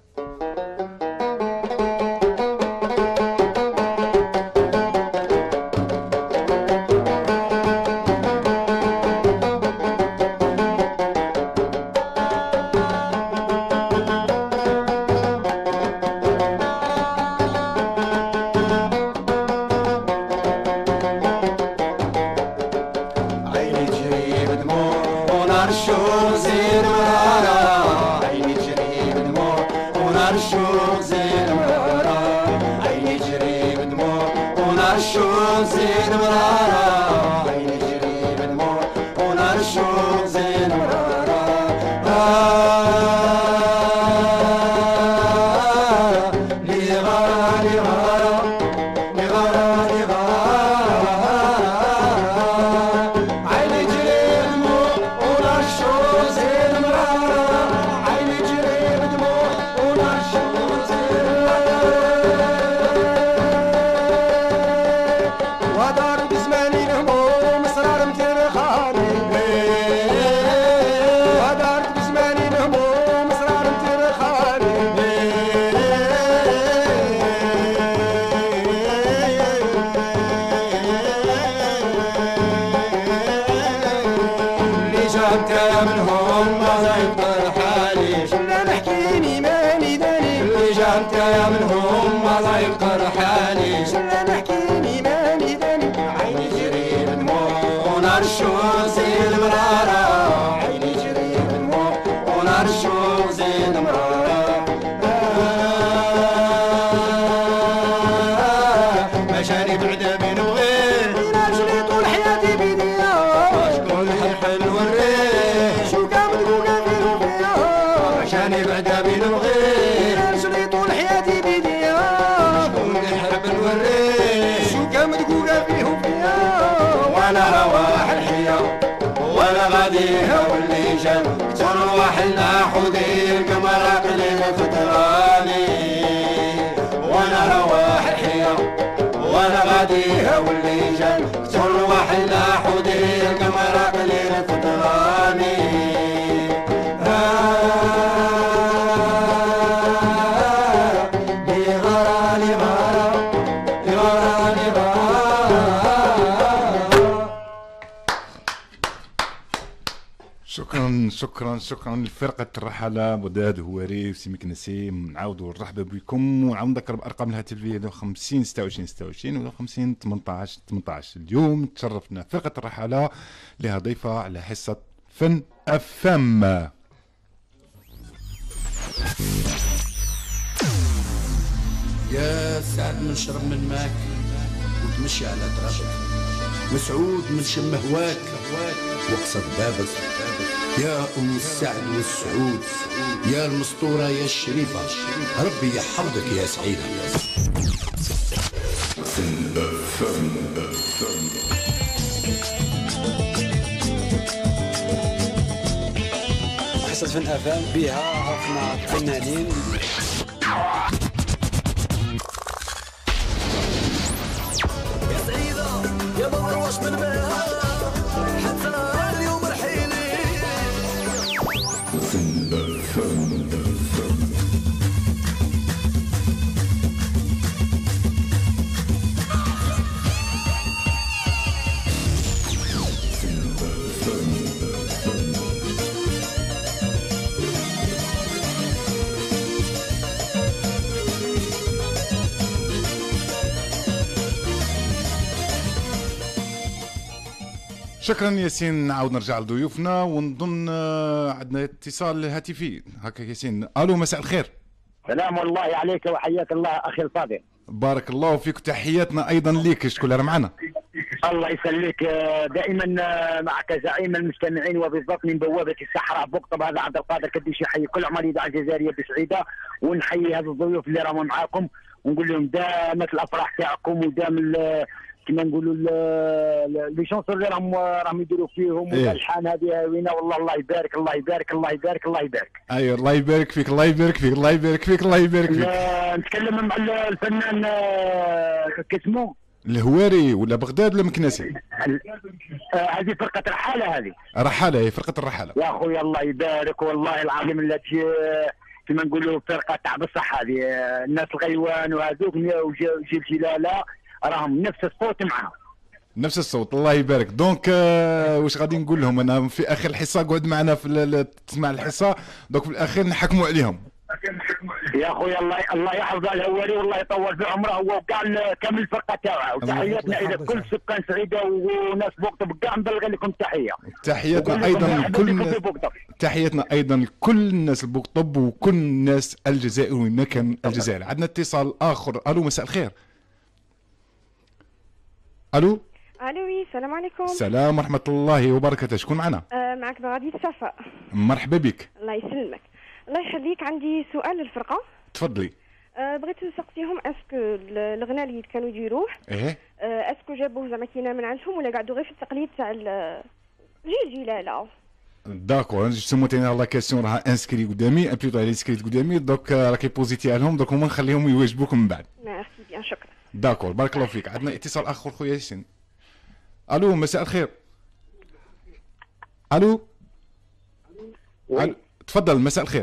[SPEAKER 5] منهم ما يقدر انت يا منهم الله يبقى حالي
[SPEAKER 8] شلا نحكي ميدان ميدان
[SPEAKER 5] عيني جري من دموع ونار الشوق زين مرارة عيني جري من دموع ونار الشوق زين مرارة مشاني بعدا بين وغير
[SPEAKER 8] بينا جري طول حياتي بيديا
[SPEAKER 5] شكون يحل والريح
[SPEAKER 8] شو كامل قوقا فيه وفيا
[SPEAKER 5] مشاني بعدا بين وغير
[SPEAKER 8] بينا جري طول حياتي بيديا
[SPEAKER 5] شكون يحب الوريح
[SPEAKER 8] شو كامل قوقا فيه وفيا
[SPEAKER 5] وانا رواح الحياة وانا غاديها واللي جاب تروح لنا حودي القمر قليل فتراني وانا رواح الحياة وانا غاديها واللي جاب تروح لنا حودي القمر قليل فتراني لي غارة لي غارة لي غارة لي غارة.
[SPEAKER 7] شكرا شكرا شكرا لفرقة الرحلة وداد هواري وسيمك نسيم. نعاودوا نرحب بكم ونعاود نذكر بأرقام الهاتفية خمسين ستة وعشرين ستة وعشرين ولا خمسين ثمانية عشر. اليوم تشرفنا فرقة الرحلة لها ضيفة على حصة فن أفهم.
[SPEAKER 12] يا سعد من شرب من ماك وتمشي على ترابك، مسعود من شم هواك واقصد بابك. يا أم السعد والسعود، يا المسطورة يا الشريفة، ربي يحفظك يا سعيدة.
[SPEAKER 13] حصة فن أفام بها عرفنا فنانين
[SPEAKER 8] يا سعيدة يا ما مروش من بها حتى اليوم الحيلي.
[SPEAKER 7] شكرا ياسين. نعاود نرجع لضيوفنا ونظن عندنا اتصال هاتفي هكا. ياسين الو، مساء الخير.
[SPEAKER 14] سلام الله عليك وحياك الله اخي الفاضل.
[SPEAKER 7] بارك الله فيك، تحياتنا ايضا ليك. شكون اللي معنا؟
[SPEAKER 14] الله يسليك. دائما معك زعيم المستمعين وبالضبط من بوابه الصحراء بقطب. هذا عبد القادر كديش يحيي كل عمر الاذاعه الجزائريه بسعيده، ونحيي هذا الضيوف اللي راهم معاكم ونقول لهم دامت الافراح تاعكم ودام كما نقولوا لي شونسون اللي راهم راهم يديروا فيهم والالحان هذه وينه. والله الله يبارك الله يبارك الله يبارك الله يبارك.
[SPEAKER 7] ايوه الله يبارك فيك الله يبارك فيك الله يبارك فيك الله يبارك فيك.
[SPEAKER 14] نتكلم مع الفنان كاسمو
[SPEAKER 7] الهواري ولا بغداد ولا مكناسي؟
[SPEAKER 14] هذه فرقة رحالة. هذه
[SPEAKER 7] رحالة، هي فرقة الرحالة
[SPEAKER 14] يا خويا. الله يبارك والله العظيم التي كما نقولوا فرقة تاع بصح. هذه الناس الغيوان وهذوك وجيل جلالة راهم نفس الصوت معاهم.
[SPEAKER 7] نفس الصوت الله يبارك. دونك آه واش غادي نقول لهم؟ انا في اخر الحصه قعد معنا في تسمع الحصه، دونك في الاخير نحكموا عليهم.
[SPEAKER 14] يا خويا الله الله يحفظ الهواري والله يطول في عمره هو وكاع كامل الفرقه تاعها. وتحياتنا الى كل سكان سعيده وناس بوقطب كاع نبلغ لكم تحيه.
[SPEAKER 7] تحياتنا ايضا كل تحياتنا ايضا لكل الناس البوقطب وكل الناس الجزائر وين ما كان الجزائر. عندنا اتصال اخر. الو مساء الخير. الو
[SPEAKER 15] الو وي السلام عليكم.
[SPEAKER 7] السلام ورحمه الله وبركاته. شكون معنا؟
[SPEAKER 15] آه معك بغادي صفاء.
[SPEAKER 7] مرحبا بك.
[SPEAKER 15] الله يسلمك. الله يخليك. عندي سؤال للفرقه.
[SPEAKER 7] تفضلي.
[SPEAKER 15] آه بغيت نسقسيهم اسكو الغناء اللي كانوا يديروه
[SPEAKER 7] ايه
[SPEAKER 15] آه اسكو جابوه زعما كاينه من عندهم ولا قعدوا غير في التقليد تاع جيل جلاله.
[SPEAKER 7] داكور جوستومون تينا لا كيسيون راها انسكري قدامي بلوطو على انسكريت قدامي، دوك راكي بوزيتي عليهم، دوك هما نخليهم يواجبوكم من بعد.
[SPEAKER 15] ميرسي بيان شكرا.
[SPEAKER 7] داكور بارك الله فيك. عندنا اتصال اخر خويا ياسين. الو مساء الخير. الو
[SPEAKER 14] وي
[SPEAKER 7] تفضل مساء الخير.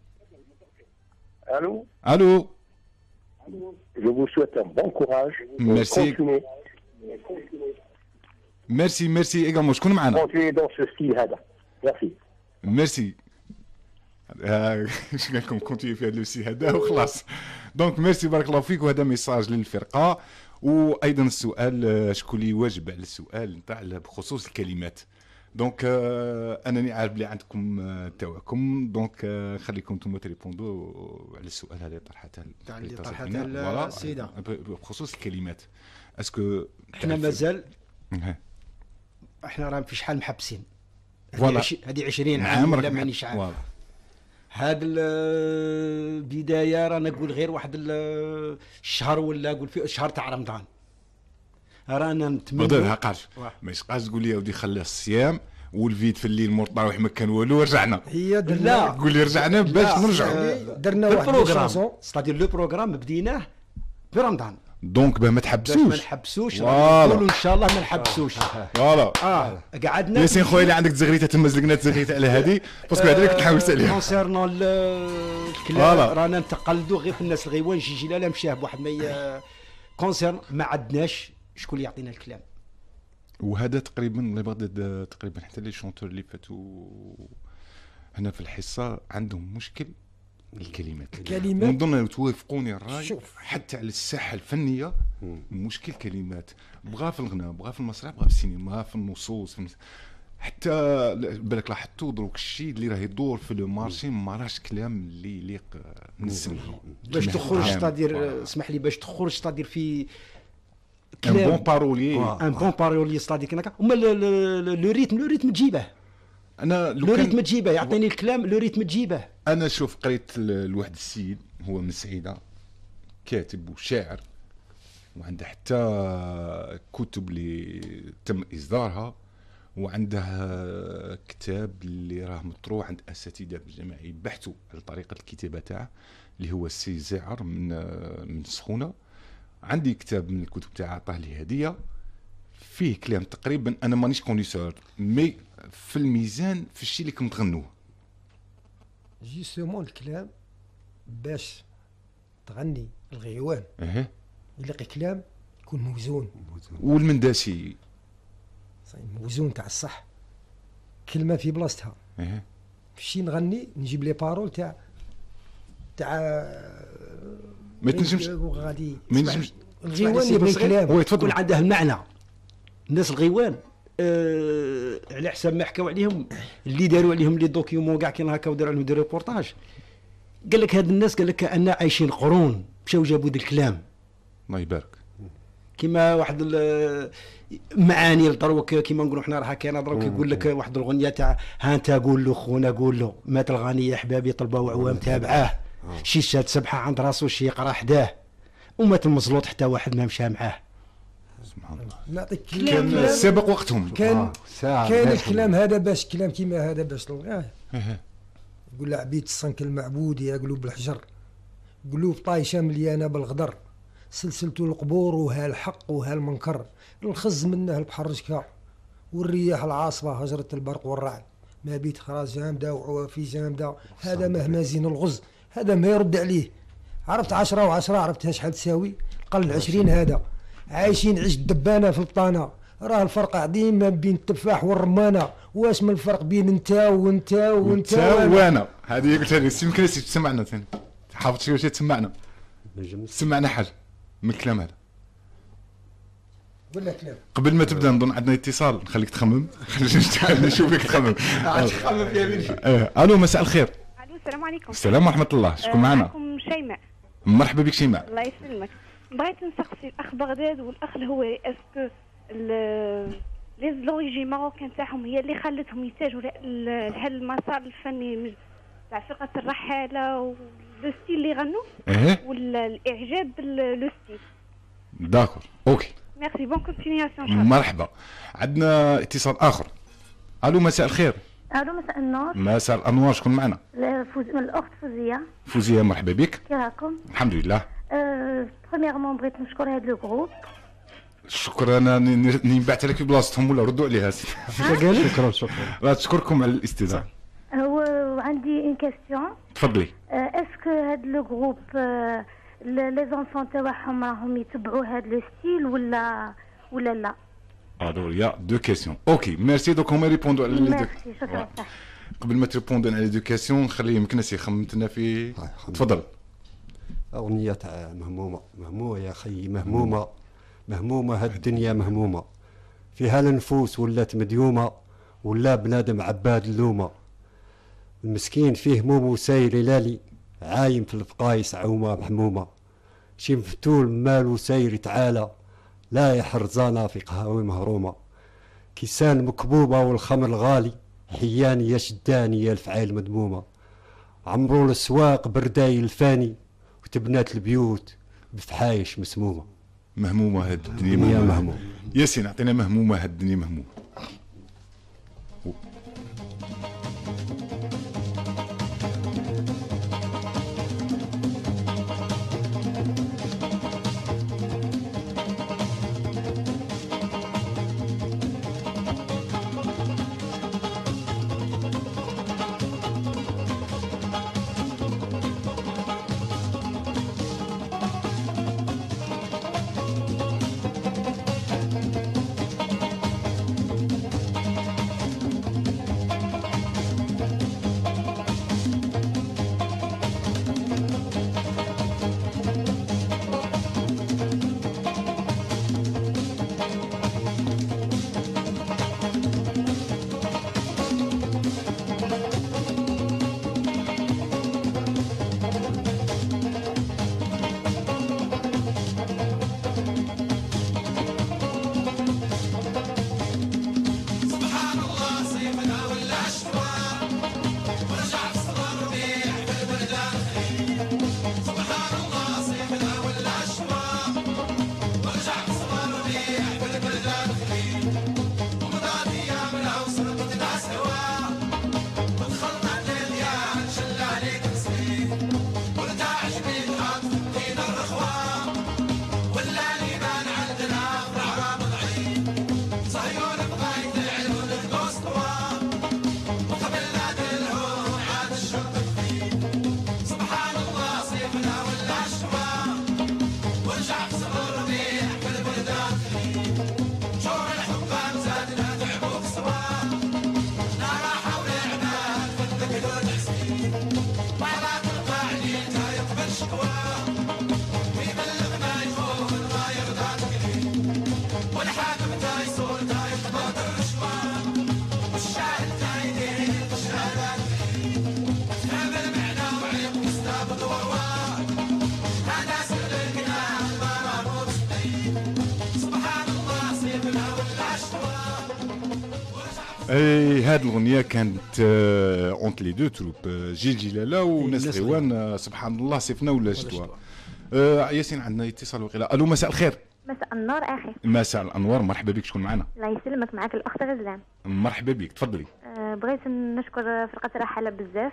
[SPEAKER 14] الو
[SPEAKER 7] الو
[SPEAKER 14] Je vous souhaite un bon courage.
[SPEAKER 7] Merci. Merci, merci également. شكون معنا؟
[SPEAKER 14] Continuez dans ce style هذا. Merci.
[SPEAKER 7] Merci. اش قال لكم كونتي في هذا لوسي هذا وخلاص. دونك ميرسي بارك الله فيك. وهذا ميساج للفرقه. وايضا السؤال شكون اللي يواجب على السؤال نتاع بخصوص الكلمات. دونك انني عارف بلي عندكم تاعكم. دونك خليكم نتوما تريبوندو على السؤال هذا طرحته
[SPEAKER 9] اللي طرحته السيده
[SPEAKER 7] بخصوص الكلمات. اسكو
[SPEAKER 9] احنا مازال احنا راه في شحال محبسين. هذه عشرين عام ولا مانيش عارف. هذا البدايه رانا نقول غير واحد الشهر ولا نقول في شهر تاع رمضان رانا نتمنى
[SPEAKER 7] بدل قاش ما يسقاش تقول لي ودي خلي الصيام والفيد في الليل مرطاوح ما كان والو رجعنا.
[SPEAKER 4] هي
[SPEAKER 9] لا
[SPEAKER 7] قول لي رجعنا باش نرجعوا.
[SPEAKER 4] درنا واحد
[SPEAKER 9] البروغرام ستادير لو بروغرام بديناه في رمضان.
[SPEAKER 7] دونك باه ما تحبسوش
[SPEAKER 9] ما نحبسوش نقولوا ان شاء الله ما نحبسوش.
[SPEAKER 7] فوالا
[SPEAKER 9] اه قعدنا
[SPEAKER 7] ياسين خويا اللي عندك تزغريته تما زلقنا تزغريته على هذه باسكو هذا اللي كنت حاوس عليها.
[SPEAKER 9] كونسيرنون الكلام رانا نتقلدوا غير في الناس الغيوان جي جي لا مشاه بواحد ما كونسيرن ما عندناش شكون اللي يعطينا الكلام.
[SPEAKER 7] وهذا تقريبا اللي بغيت تقريبا حتى لي شونتور اللي فاتوا هنا في الحصه عندهم مشكل الكلمات.
[SPEAKER 4] الكلمات
[SPEAKER 7] نظن توافقوني الراي حتى على الساحه الفنيه مشكل كلمات. بغا في الغناء بغا في المسرح بغا في السينما في النصوص في المس... حتى بالك لاحظتوا دروك الشيء اللي راه يدور في لو مارشي ما راهش كلام اللي يليق نسمعه
[SPEAKER 9] باش تخرج تادير. اسمح لي باش تخرج تادير في
[SPEAKER 7] ان بون بارولي
[SPEAKER 9] ان بون بارولي ستادير كناك. هما لو ريتم لو ريتم تجيبه.
[SPEAKER 7] انا
[SPEAKER 9] لو ريتم تجيبه يعطيني الكلام لو ريتم تجيبه.
[SPEAKER 7] انا شوف قريت لواحد السيد هو من سعيده كاتب وشاعر وعنده حتى كتب اللي تم اصدارها وعنده كتاب اللي راه مطروح عند اساتذه بالجامعه يبحثوا على طريقه الكتابه تاعه اللي هو السي زاعر من من سخونه. عندي كتاب من الكتب تاعه عطاه لي هديه فيه كلام تقريبا انا مانيش كونيسور مي في الميزان في الشيء اللي كنتم تغنوه.
[SPEAKER 4] جيستومون الكلام باش تغني الغيوان
[SPEAKER 7] اها
[SPEAKER 4] يلقي كلام يكون موزون
[SPEAKER 7] والمنداسي
[SPEAKER 4] موزون تاع الصح كلمه في بلاصتها.
[SPEAKER 7] اها
[SPEAKER 4] فشي نغني نجيب لي بارول تاع تاع
[SPEAKER 7] ما تنجمش
[SPEAKER 4] غادي
[SPEAKER 7] ما نجمش
[SPEAKER 4] الغيوان يبغي كلام
[SPEAKER 9] يكون عنده المعنى. الناس الغيوان أه على حسب ما حكاو عليهم اللي داروا عليهم لي دوكيومون كاع كي هكا وداروا عليهم دي ريبورتاج قال لك هاد الناس قال لك كأننا عايشين قرون مشاو جابوا ذا الكلام.
[SPEAKER 7] الله يبارك.
[SPEAKER 9] كيما واحد المعاني دروك كيما نقولوا حنا راه كاين دروك يقول لك واحد الاغنيه تاع ها انت قول له خونا قول له مات الغني يا حبابي طلبوا عوام تابعاه شي شاد سبحه عند راسو شي يقرا حداه ومات المزلوط حتى واحد ما مشى معاه.
[SPEAKER 7] سبحان الله.
[SPEAKER 4] نعطيك
[SPEAKER 7] كان سابق وقتهم.
[SPEAKER 4] كان آه. كان الكلام هذا باش كلام كيما هذا باش تلقاه يقول عبيد الصنك المعبود يا قلوب الحجر قلوب طايشه مليانه بالغدر سلسلة القبور وها الحق وها المنكر الخز منه البحر رشكا والرياح العاصفة هجرة البرق والرعد ما بيت خراج جامدة وعوافي جامدة هذا مهما زين الغز هذا ما يرد عليه. عرفت عشرة وعشرة عرفتها شحال تساوي قل عشرين. هذا عايشين عيش دبانة في البطانة راه الفرق عظيم ما بين التفاح والرمانة. واش من الفرق بين انت وانت وانت
[SPEAKER 7] وانا هذه قلت لك يمكن تسمعنا ثاني حافظ شي شيء تسمعنا سمعنا حاجة من الكلام هذا
[SPEAKER 4] ولا كلام
[SPEAKER 7] قبل ما تبدا نظن عندنا اتصال نخليك تخمم خلينا نشوفك تخمم.
[SPEAKER 9] تخمم يا بنتي.
[SPEAKER 7] الو مساء الخير.
[SPEAKER 15] الو السلام عليكم.
[SPEAKER 7] السلام ورحمه الله. شكون معنا؟
[SPEAKER 15] معكم شيماء.
[SPEAKER 7] مرحبا بك شيماء.
[SPEAKER 15] الله يسلمك. بغيت نسقسي الاخ بغداد والاخ الهواري اسكو لي زلوريجي ماروكان تاعهم هي اللي خلتهم يتجهوا لهذا المسار الفني تاع فرقه الرحاله ولو ستيل اللي غنوا
[SPEAKER 7] ايه
[SPEAKER 15] ولا الاعجاب باللو ستيل.
[SPEAKER 7] داكور اوكي
[SPEAKER 15] ميرسي بون كونتينياسيون.
[SPEAKER 7] مرحبا. عندنا اتصال اخر. الو مساء الخير.
[SPEAKER 16] الو مساء النور.
[SPEAKER 7] مساء الانوار. شكون معنا؟
[SPEAKER 16] فوز... الاخت فوزيه.
[SPEAKER 7] فوزيه مرحبا بك.
[SPEAKER 16] كي راكم؟
[SPEAKER 7] الحمد لله.
[SPEAKER 16] أه... برومييرمون بغيت نشكر هذا لو جروب.
[SPEAKER 7] شكرا. انا نبعث لك في بلاصتهم ولا ردوا عليها.
[SPEAKER 9] شكرا شكرا.
[SPEAKER 7] لا تشكركم على الاستضافه.
[SPEAKER 16] هو عندي اون كيستيون.
[SPEAKER 7] تفضلي.
[SPEAKER 16] اسكو هذا لو جروب لي زونفون تاعهم راهم يتبعوا هذا لو ستيل ولا ولا لا؟
[SPEAKER 7] Alors, il y a deux questions. Ok, merci. Donc, on va répondre à
[SPEAKER 16] Merci, شكرا.
[SPEAKER 7] قبل ما تريبوندون على ليدوكاسيون نخلي يمكن سي خممتنا في تفضل.
[SPEAKER 11] اغنيه تاع مهمومه مهمومه يا خي مهمومه مهمومه هاد الدنيا مهمومه فيها النفوس ولات مديومه ولا بنادم عباد اللومه المسكين فيه هموم وساير لالي عايم في الفقايس عومه محمومه شي مفتول مالو ساير تعالى لا يحرزانا في قهاوي مهرومه كيسان مكبوبه والخمر الغالي حياني يا شداني يا الفعال مدمومه عمرو الاسواق برداي الفاني وتبنات البيوت بفحايش مسمومه.
[SPEAKER 7] مهمومه هاد الدنيا مهمومه, مهمومة. ياسين اعطينا مهمومه هاد الدنيا مهمومه. اي هذه الاغنيه كانت اونت لي دو تروب جيل جلاله وناس غيوان سبحان الله صيفنا ولا شتوا. آه ياسين عندنا اتصال وقيله. الو مساء الخير.
[SPEAKER 17] مساء النور اخي.
[SPEAKER 7] مساء الانوار مرحبا بك شكون معنا؟
[SPEAKER 17] الله يسلمك معك الاخت غزلان.
[SPEAKER 7] مرحبا بك تفضلي.
[SPEAKER 17] أه بغيت نشكر فرقه رحاله بزاف.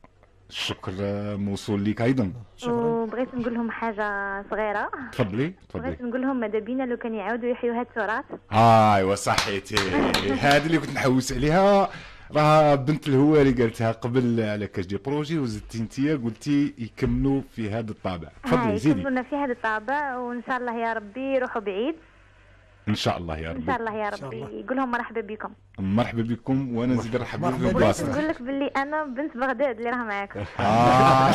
[SPEAKER 7] الشكر موصول ليك ايضا.
[SPEAKER 17] وبغيت نقول لهم حاجه صغيره.
[SPEAKER 7] تفضلي تفضلي.
[SPEAKER 17] بغيت نقول لهم ماذا بينا لو كان يعاودوا يحيوا هذا التراث.
[SPEAKER 7] ايوا صحيتي هذه اللي كنت نحوس عليها راه بنت الهواري قالتها قبل على كاش دي بروجي وزدتي انتيا قلتي يكملوا في هذا الطابع. تفضلي زيدي.
[SPEAKER 17] يكملونا في هذا الطابع وان شاء الله يا ربي يروحوا بعيد.
[SPEAKER 7] ان شاء الله يا ربي.
[SPEAKER 17] ان شاء الله يا ربي يقول لهم مرحبا بكم.
[SPEAKER 7] مرحبا بكم وانا نزيد نرحب بكم في
[SPEAKER 17] بلاصتك. نقول لك باللي انا بنت بغداد اللي راه معاكم.
[SPEAKER 7] اه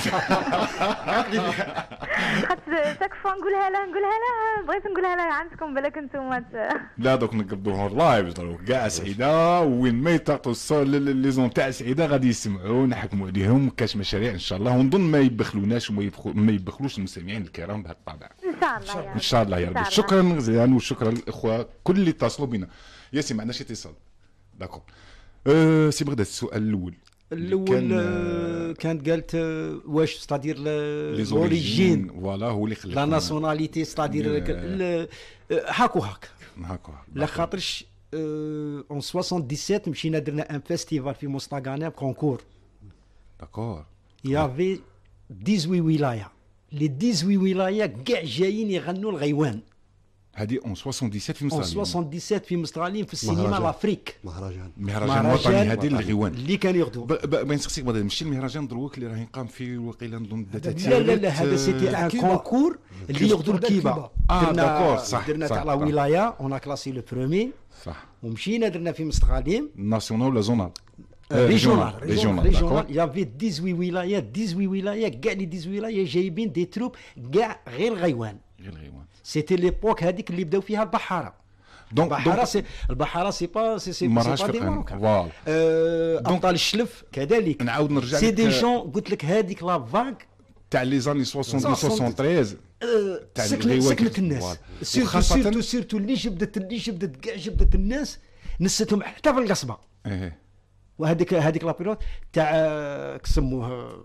[SPEAKER 17] خاطر تكفى نقولها لها نقولها لها بغيت نقولها لها عندكم بالك انتم.
[SPEAKER 7] لا دوك نقبضوها لايف دروك كاع سعيده وين ما يطاطوا لي زون تاع سعيده غادي يسمعوا نحكموا عليهم كاش مشاريع ان شاء الله ونظن ما يبخلوناش وما ما يبخلوش المستمعين الكرام بهذا الطابع.
[SPEAKER 17] ان شاء الله يا رب.
[SPEAKER 7] ان شاء الله يا رب. شكرا غزلان وشكرا للاخوه كل اللي اتصلوا بنا. ياسين ما عندناش اتصال. داكور. أه سي بغداد السؤال الاول.
[SPEAKER 9] الاول كان كانت قالت واش ستادير لوريجين
[SPEAKER 7] فوالا هو اللي خلى
[SPEAKER 9] لا ناسيوناليتي ستادير هاكو هاك
[SPEAKER 7] هاكو هاك
[SPEAKER 9] لا خاطرش اون سبعة وسبعين مشينا درنا ان فيستيفال في مستقانه كونكور.
[SPEAKER 7] داكور.
[SPEAKER 9] يافي ثمانية عشر ولايه لي ثمانية عشر ولايه كاع جايين يغنوا الغيوان.
[SPEAKER 7] هذه اون سبعة وسبعين في مستغلين.
[SPEAKER 9] اون سبعة وسبعين في مستغلين في السينما لافريك.
[SPEAKER 11] مهرجان
[SPEAKER 7] مهرجان وطني هذه الغيوان
[SPEAKER 9] اللي كان ياخذوا.
[SPEAKER 7] بين نسقسيك بعدا ماشي المهرجان دروك اللي راه ينقام فيه وقيلا نظن
[SPEAKER 9] لا لا لا هذا سيتي ان كونكور اللي ياخذوا الكيبه.
[SPEAKER 7] اه داكور صح.
[SPEAKER 9] درنا تاع لا ولايه اون كلاسي لو برومي
[SPEAKER 7] صح.
[SPEAKER 9] ومشينا درنا في مستغلين
[SPEAKER 7] ناسيونال ولا زونال.
[SPEAKER 9] ريجونال
[SPEAKER 7] ريجونال
[SPEAKER 9] ريجونال يافي ديزوي ولايات ديزوي ولايات كاع لي ديزوي ولايات جايبين دي تروب كاع غير غيوان
[SPEAKER 7] غير غيوان
[SPEAKER 9] سيتي ليبوك هذيك اللي بداو فيها البحاره
[SPEAKER 7] دونك
[SPEAKER 9] البحاره سي البحاره سي با سي سي
[SPEAKER 7] مراش فقان فوالا
[SPEAKER 9] ابطال الشلف كذلك
[SPEAKER 7] نعاود نرجع
[SPEAKER 9] سي دي جون قلت لك هذيك لا فاك
[SPEAKER 7] تاع لي زاني سبعين ثلاثة وستين تاع
[SPEAKER 9] سكنت سكنت الناس سيرتو سيرتو سيرتو اللي جبدت اللي جبدت كاع جبدت الناس نستهم حتى في القصبه
[SPEAKER 7] ايه
[SPEAKER 9] وهذيك هذيك لابيريود تاع كسموها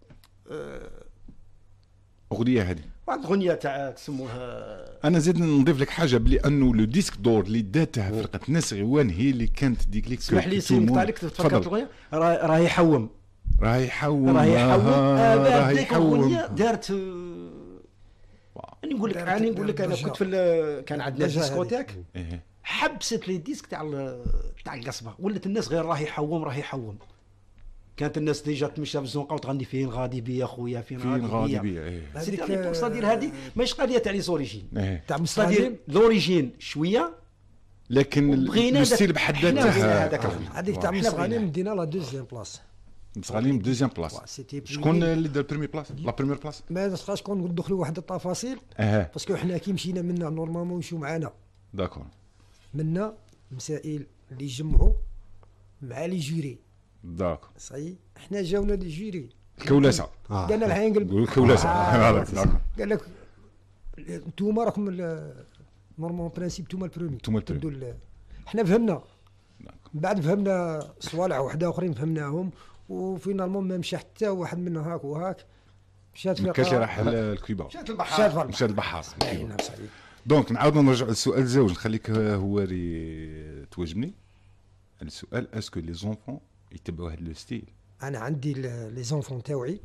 [SPEAKER 7] اغنيه هذه
[SPEAKER 9] واحد الاغنيه تاع كسموها.
[SPEAKER 7] انا زيد نضيف لك حاجه بلي انه لو ديسك دور اللي داتها فرقه ناس غوان هي اللي كانت ديك ليك
[SPEAKER 9] اسمح لي سي نقطع لك تفكرت الاغنيه راه يحوم
[SPEAKER 7] راه يحوم
[SPEAKER 9] راه يحوم
[SPEAKER 7] راه
[SPEAKER 9] يحوم دارت راني نقول لك راني نقول لك انا كنت في كان عندنا ديسكوتيك حبست لي ديسك تاع تاع القصبه ولات الناس غير راه يحوم راه يحوم كانت الناس ديجا تمشى في الزنقه وتغني فين غادي بيا خويا فين,
[SPEAKER 7] فين غادي بيا
[SPEAKER 9] ايه هذيك القصه هذه ماشي قضيه تاع لي زوريجين
[SPEAKER 4] تاع
[SPEAKER 9] مستدير لوريجين شويه
[SPEAKER 7] لكن الستيل بحد ذاته
[SPEAKER 4] هذيك تاع مصغانيم دينا لا دوزيام بلاص
[SPEAKER 7] مصغانيم دوزيام بلاص شكون اللي دار البريمي بلاص لا بريمير بلاص
[SPEAKER 4] ما نسخاش شكون ندخلوا واحد التفاصيل باسكو حنا كي مشينا منا نورمالمون يمشيو معانا
[SPEAKER 7] داكور
[SPEAKER 4] منا مسائل اللي يجمعوا مع لي جوري
[SPEAKER 7] داكور
[SPEAKER 4] صحيح حنا جاونا لي جوري
[SPEAKER 7] الكولاسه
[SPEAKER 4] قالنا الحين قال
[SPEAKER 7] الكولاسه
[SPEAKER 4] قال لك انتوما راكم نورمال برانسيب انتوما البرومي
[SPEAKER 7] انتوما
[SPEAKER 4] حنا فهمنا من بعد فهمنا صوالح وحده اخرين فهمناهم وفينالمون ما مشى حتى واحد منا هاك وهاك مشات
[SPEAKER 7] ما كانش راح الكويبا
[SPEAKER 9] مشات البحر
[SPEAKER 7] مشات البحر دونك نعاودوا نرجعوا للسؤال الزوج نخليك هواري تواجبني السؤال اسكو لي زونفون يتبعوا هذا لو ستيل
[SPEAKER 4] انا عندي لي زونفون تاوعي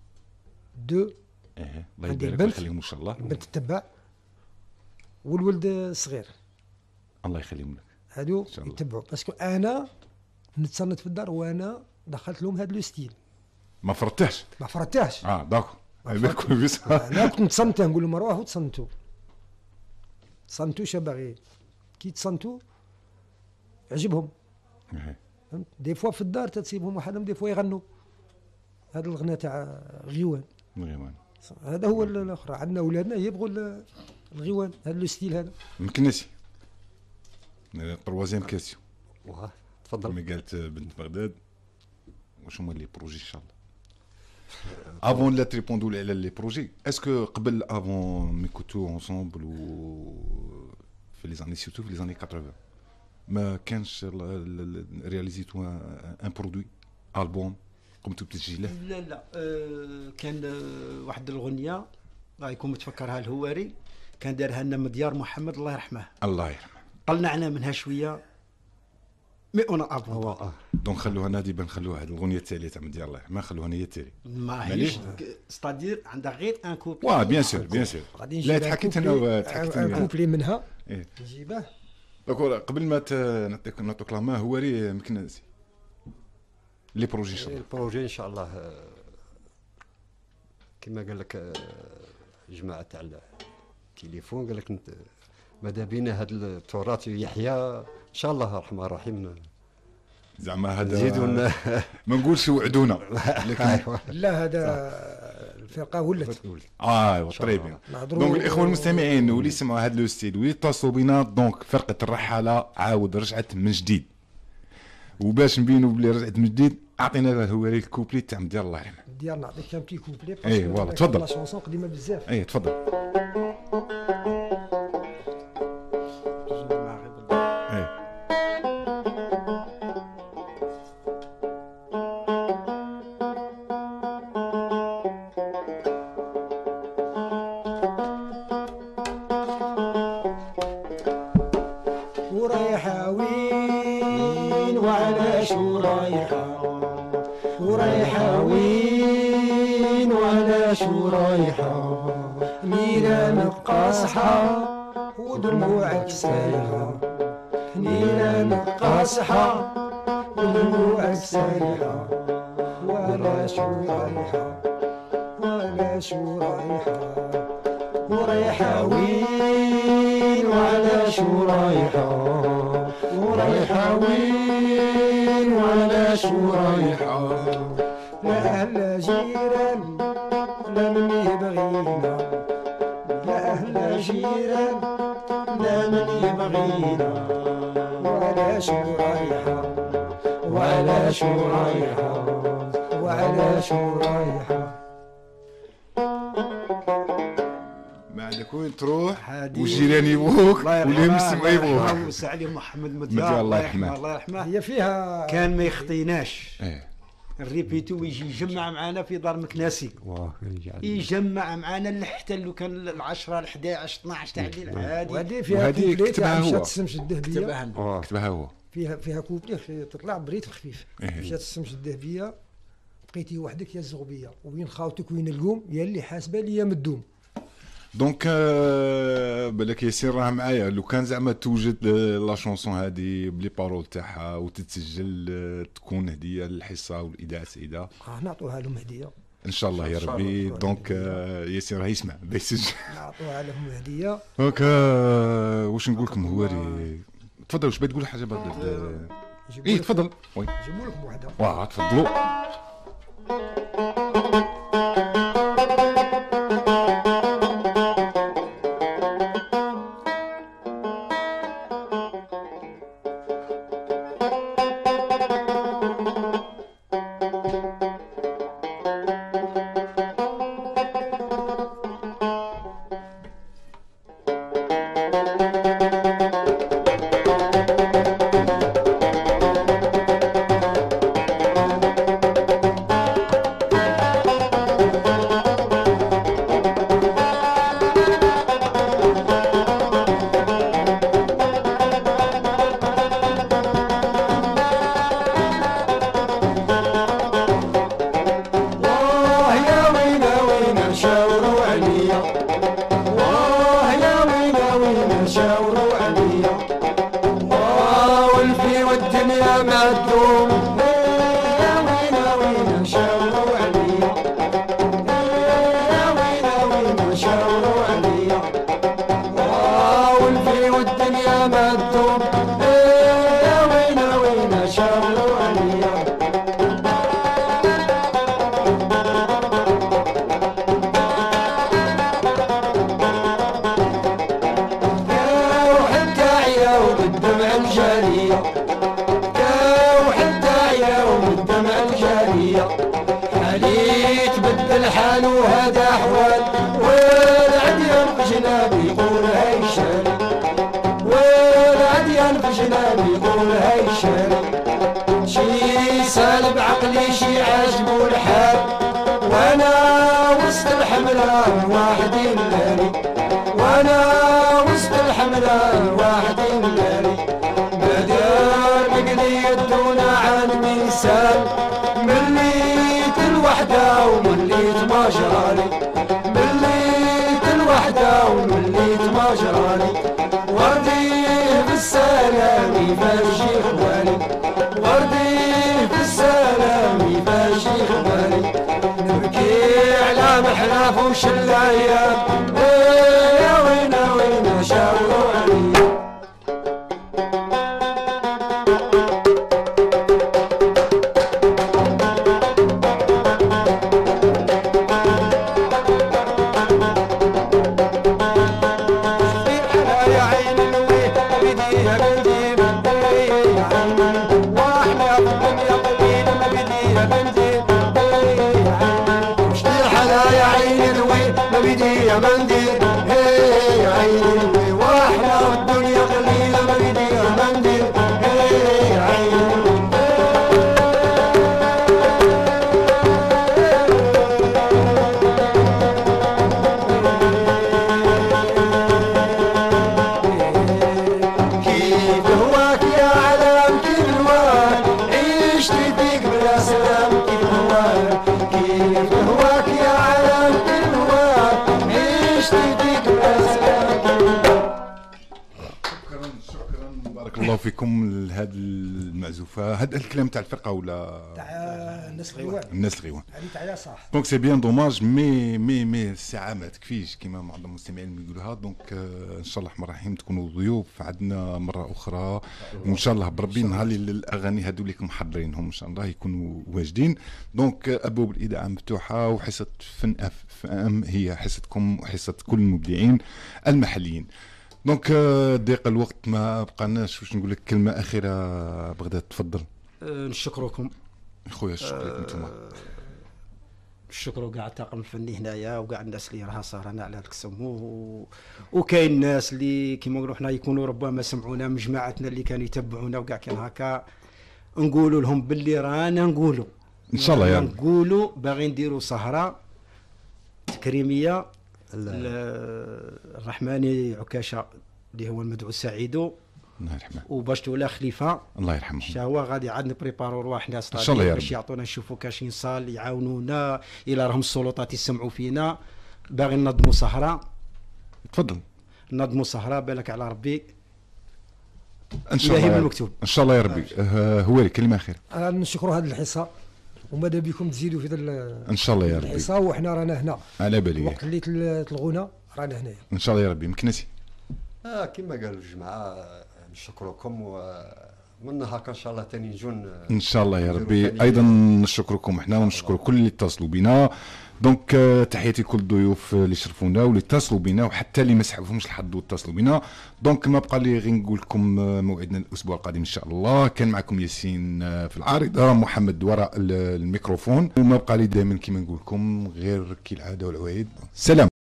[SPEAKER 4] دو
[SPEAKER 7] اه الله يبارك ويخليهم ان شاء الله
[SPEAKER 4] البنت تتبع والولد الصغير
[SPEAKER 7] الله يخليهم لك
[SPEAKER 4] هادو يتبعوا باسكو انا نتصنت في الدار وانا دخلت لهم هذا لو ستيل
[SPEAKER 7] ما فرطتهش
[SPEAKER 4] ما فرطتهش
[SPEAKER 7] اه داكو بالك بس
[SPEAKER 4] انا كنت نتصنت نقول لهم روحوا تصنتوا تصنتوا شباغي كي تصنتوا عجبهم فهمت دي فوا في الدار تتسيبهم وحدهم دي فوا يغنوا هذا الغناء تاع غيوان
[SPEAKER 7] غيوان
[SPEAKER 4] هذا هو الاخر عندنا اولادنا يبغوا الغيوان هذا لو ستيل هذا
[SPEAKER 7] مكنسي تروازيام كيسيون
[SPEAKER 11] واه تفضل
[SPEAKER 7] مي قالت بنت بغداد واش هما لي بروجي ان شاء الله افون لا تريبوندوا على لي بروجي اسكو قبل افون مي كوتو انصومبل و في لي زاني سيرتو في لي زاني ثمانين ما كانش رياليزيتو ان برودوي البوم قمتوا بتسجيله
[SPEAKER 9] لا لا أه كان واحد الاغنيه رايكم تفكرها الهواري كان دارها لنا مديار محمد الله يرحمه
[SPEAKER 7] الله يرحمه
[SPEAKER 9] طلعنا منها شويه مي اون ابون
[SPEAKER 7] دونك خلوها نادبا نخلوها هذه الاغنيه التاليه تاع مديار الله يرحمه خلوها هي التاليه
[SPEAKER 9] ماهيش ستادير عندها غير ان كوبلي
[SPEAKER 7] واه بيان سور بيان سور لا تحكيت انا تحكيت
[SPEAKER 4] ان كوبلي منها نجيبه
[SPEAKER 7] داكور قبل ما نعطيك نعطيك لا ما هواري مكناسي لي بروجي ان شاء الله
[SPEAKER 11] البروجي ان شاء الله كما قال لك جماعه تاع التليفون قال لك ماذا بينا هذا التراث يحيى ان شاء الله الرحمن الرحيم
[SPEAKER 7] زعما هذا نزيدوا ما نقولش وعدونا
[SPEAKER 4] لكن لا هذا الفرقه ولات
[SPEAKER 7] اه طري بيان دونك الاخوه المستمعين واللي سمعوا هذا لو ستيل ويتصلوا بنا دونك فرقه الرحاله عاود رجعت من جديد وباش نبينوا بلي رجعت من جديد اعطينا الهواري الكوبلي تاع مدير الله يرحمه
[SPEAKER 4] ديال نعطيك ان بتي كوبلي
[SPEAKER 7] اي فوالا تفضل
[SPEAKER 4] لا شونسون قديمه بزاف
[SPEAKER 7] اي تفضل
[SPEAKER 4] ورايحه وين وعلاش ورايحه ورايحه وين وعلاش ورايحه نيران قاصحه ودموعك سايحه نيران قاصحه ودموعك سايحه وعلاش ورايحه وعلاش ورايحه ورايحه وين وعلاش ورايحه ورايحه وين
[SPEAKER 5] باغين ولا شو رايحة
[SPEAKER 4] لا أهل جيران لا من يبغينا لا أهل جيران لا من يبغينا ولا شو رايحة ولا شو رايحة ولا شو رايحة.
[SPEAKER 7] ما عندك وين تروح والجيران يبوك واليمس ما يبوك.
[SPEAKER 9] وسع علي محمد مديار الله يرحمه الله يرحمه.
[SPEAKER 4] هي فيها
[SPEAKER 9] كان ما يخطيناش.
[SPEAKER 7] ايه
[SPEAKER 9] الريبيتو يجي يجمع معنا في دار مكناسي يجمع معنا حتى لو كان العشرة الحداش اثناش تاع الليل عادي.
[SPEAKER 4] وهذه فيها كوبليت مشات السمش الذهبيه
[SPEAKER 7] كتبها كتبها هو
[SPEAKER 4] فيها فيها كوبلي تطلع بريت خفيف.
[SPEAKER 7] إيه.
[SPEAKER 4] مشات السمش الذهبيه بقيتي وحدك يا الزغبيه وين خاوتك وين القوم يا اللي حاسبه ليا مدوم.
[SPEAKER 7] دونك آه بالك ياسين راه معايا لو كان زعما توجد لا شونسون هذه بلي بارول تاعها وتتسجل آه تكون هديه للحصه والاذاعه السعيده
[SPEAKER 4] اه نعطوها لهم هديه
[SPEAKER 7] ان شاء الله يا ربي. دونك آه ياسين راه يسمع بيسجل
[SPEAKER 4] نعطوها لهم هديه.
[SPEAKER 7] دونك آه واش نقول لكم هواري تفضل واش باغي تقول حاجه بعد ايه تفضل وي
[SPEAKER 4] نجيبوا لكم وحده
[SPEAKER 7] واه تفضلوا.
[SPEAKER 5] عيش تديك بلا سلام
[SPEAKER 7] بارك الله فيكم لهذه المعزوفه. هذا الكلام تاع الفرقه ولا
[SPEAKER 4] تاع الناس الغيوان؟
[SPEAKER 7] الناس الغيوان
[SPEAKER 4] هذه تاع يا صح.
[SPEAKER 7] دونك سي بيان دوماج مي مي مي الساعه ما تكفيش كيما معظم المستمعين يقولوها. دونك ان شاء الله الرحمن الرحيم تكونوا ضيوف عندنا مره اخرى، وان شاء الله بربي نهار اللي الاغاني هذو اللي محضرينهم ان شاء الله يكونوا واجدين. دونك ابواب الاذاعه مفتوحه، وحصه فن اف ام هي حصتكم وحصه كل المبدعين المحليين. دونك ضيق الوقت ما بقناش واش نقول لك. كلمه اخيره بغداد تفضل.
[SPEAKER 9] أه نشكركم
[SPEAKER 7] خويا. الشكر لكم انتم.
[SPEAKER 9] نشكروا كاع الطاقم الفني هنايا وكاع الناس اللي راها سهرانه على هذاك السمو و... وكاين الناس اللي كيما نقولوا حنا يكونوا ربما سمعونا من جماعتنا اللي كانوا يتبعونا وكاع كان هكا نقولوا لهم باللي رانا نقولوا
[SPEAKER 7] ان شاء الله يا رب.
[SPEAKER 9] نقولوا باغي نديروا سهره تكريميه الرحماني عكاشه اللي هو المدعو سعيدو
[SPEAKER 7] الله يرحمه،
[SPEAKER 9] وباش تولى خليفه
[SPEAKER 7] الله يرحمه.
[SPEAKER 9] شهوه غادي عاد نبريبارو رواحنا
[SPEAKER 7] ان شاء الله يا رب
[SPEAKER 9] باش يعطونا نشوفوا كاشين صال يعاونونا الى راهم السلطات يسمعوا فينا. باغي ننظموا سهره.
[SPEAKER 7] تفضل.
[SPEAKER 9] ننظموا سهره بالك على ربي
[SPEAKER 7] ان شاء الله
[SPEAKER 9] المكتوب.
[SPEAKER 7] ان شاء الله يا ربي. آه هو لي كلمه اخيره.
[SPEAKER 4] انا نشكروا هذه الحصه وماذا بكم تزيدوا في
[SPEAKER 7] ان شاء الله يا ربي
[SPEAKER 4] الحصه، وحنا رانا هنا
[SPEAKER 7] على بالي
[SPEAKER 4] وقت اللي تلغونا رانا هنايا
[SPEAKER 7] ان شاء الله يا ربي. مكنسي
[SPEAKER 11] اه كما قالوا الجماعه نشكركم، ومن هكا ان شاء الله ثاني نجون
[SPEAKER 7] ان شاء الله يا ربي. ايضا نشكركم احنا ونشكر كل اللي اتصلوا بنا. دونك تحياتي كل الضيوف اللي شرفونا واللي اتصلوا بنا، وحتى اللي ما سحبوهمش الحظ واتصلوا بنا. دونك ما بقى لي غير نقول لكم موعدنا الاسبوع القادم ان شاء الله. كان معكم ياسين في العارضه، محمد وراء الميكروفون، وما بقى لي دائما كما نقول لكم غير كالعاده والعوايد. سلام.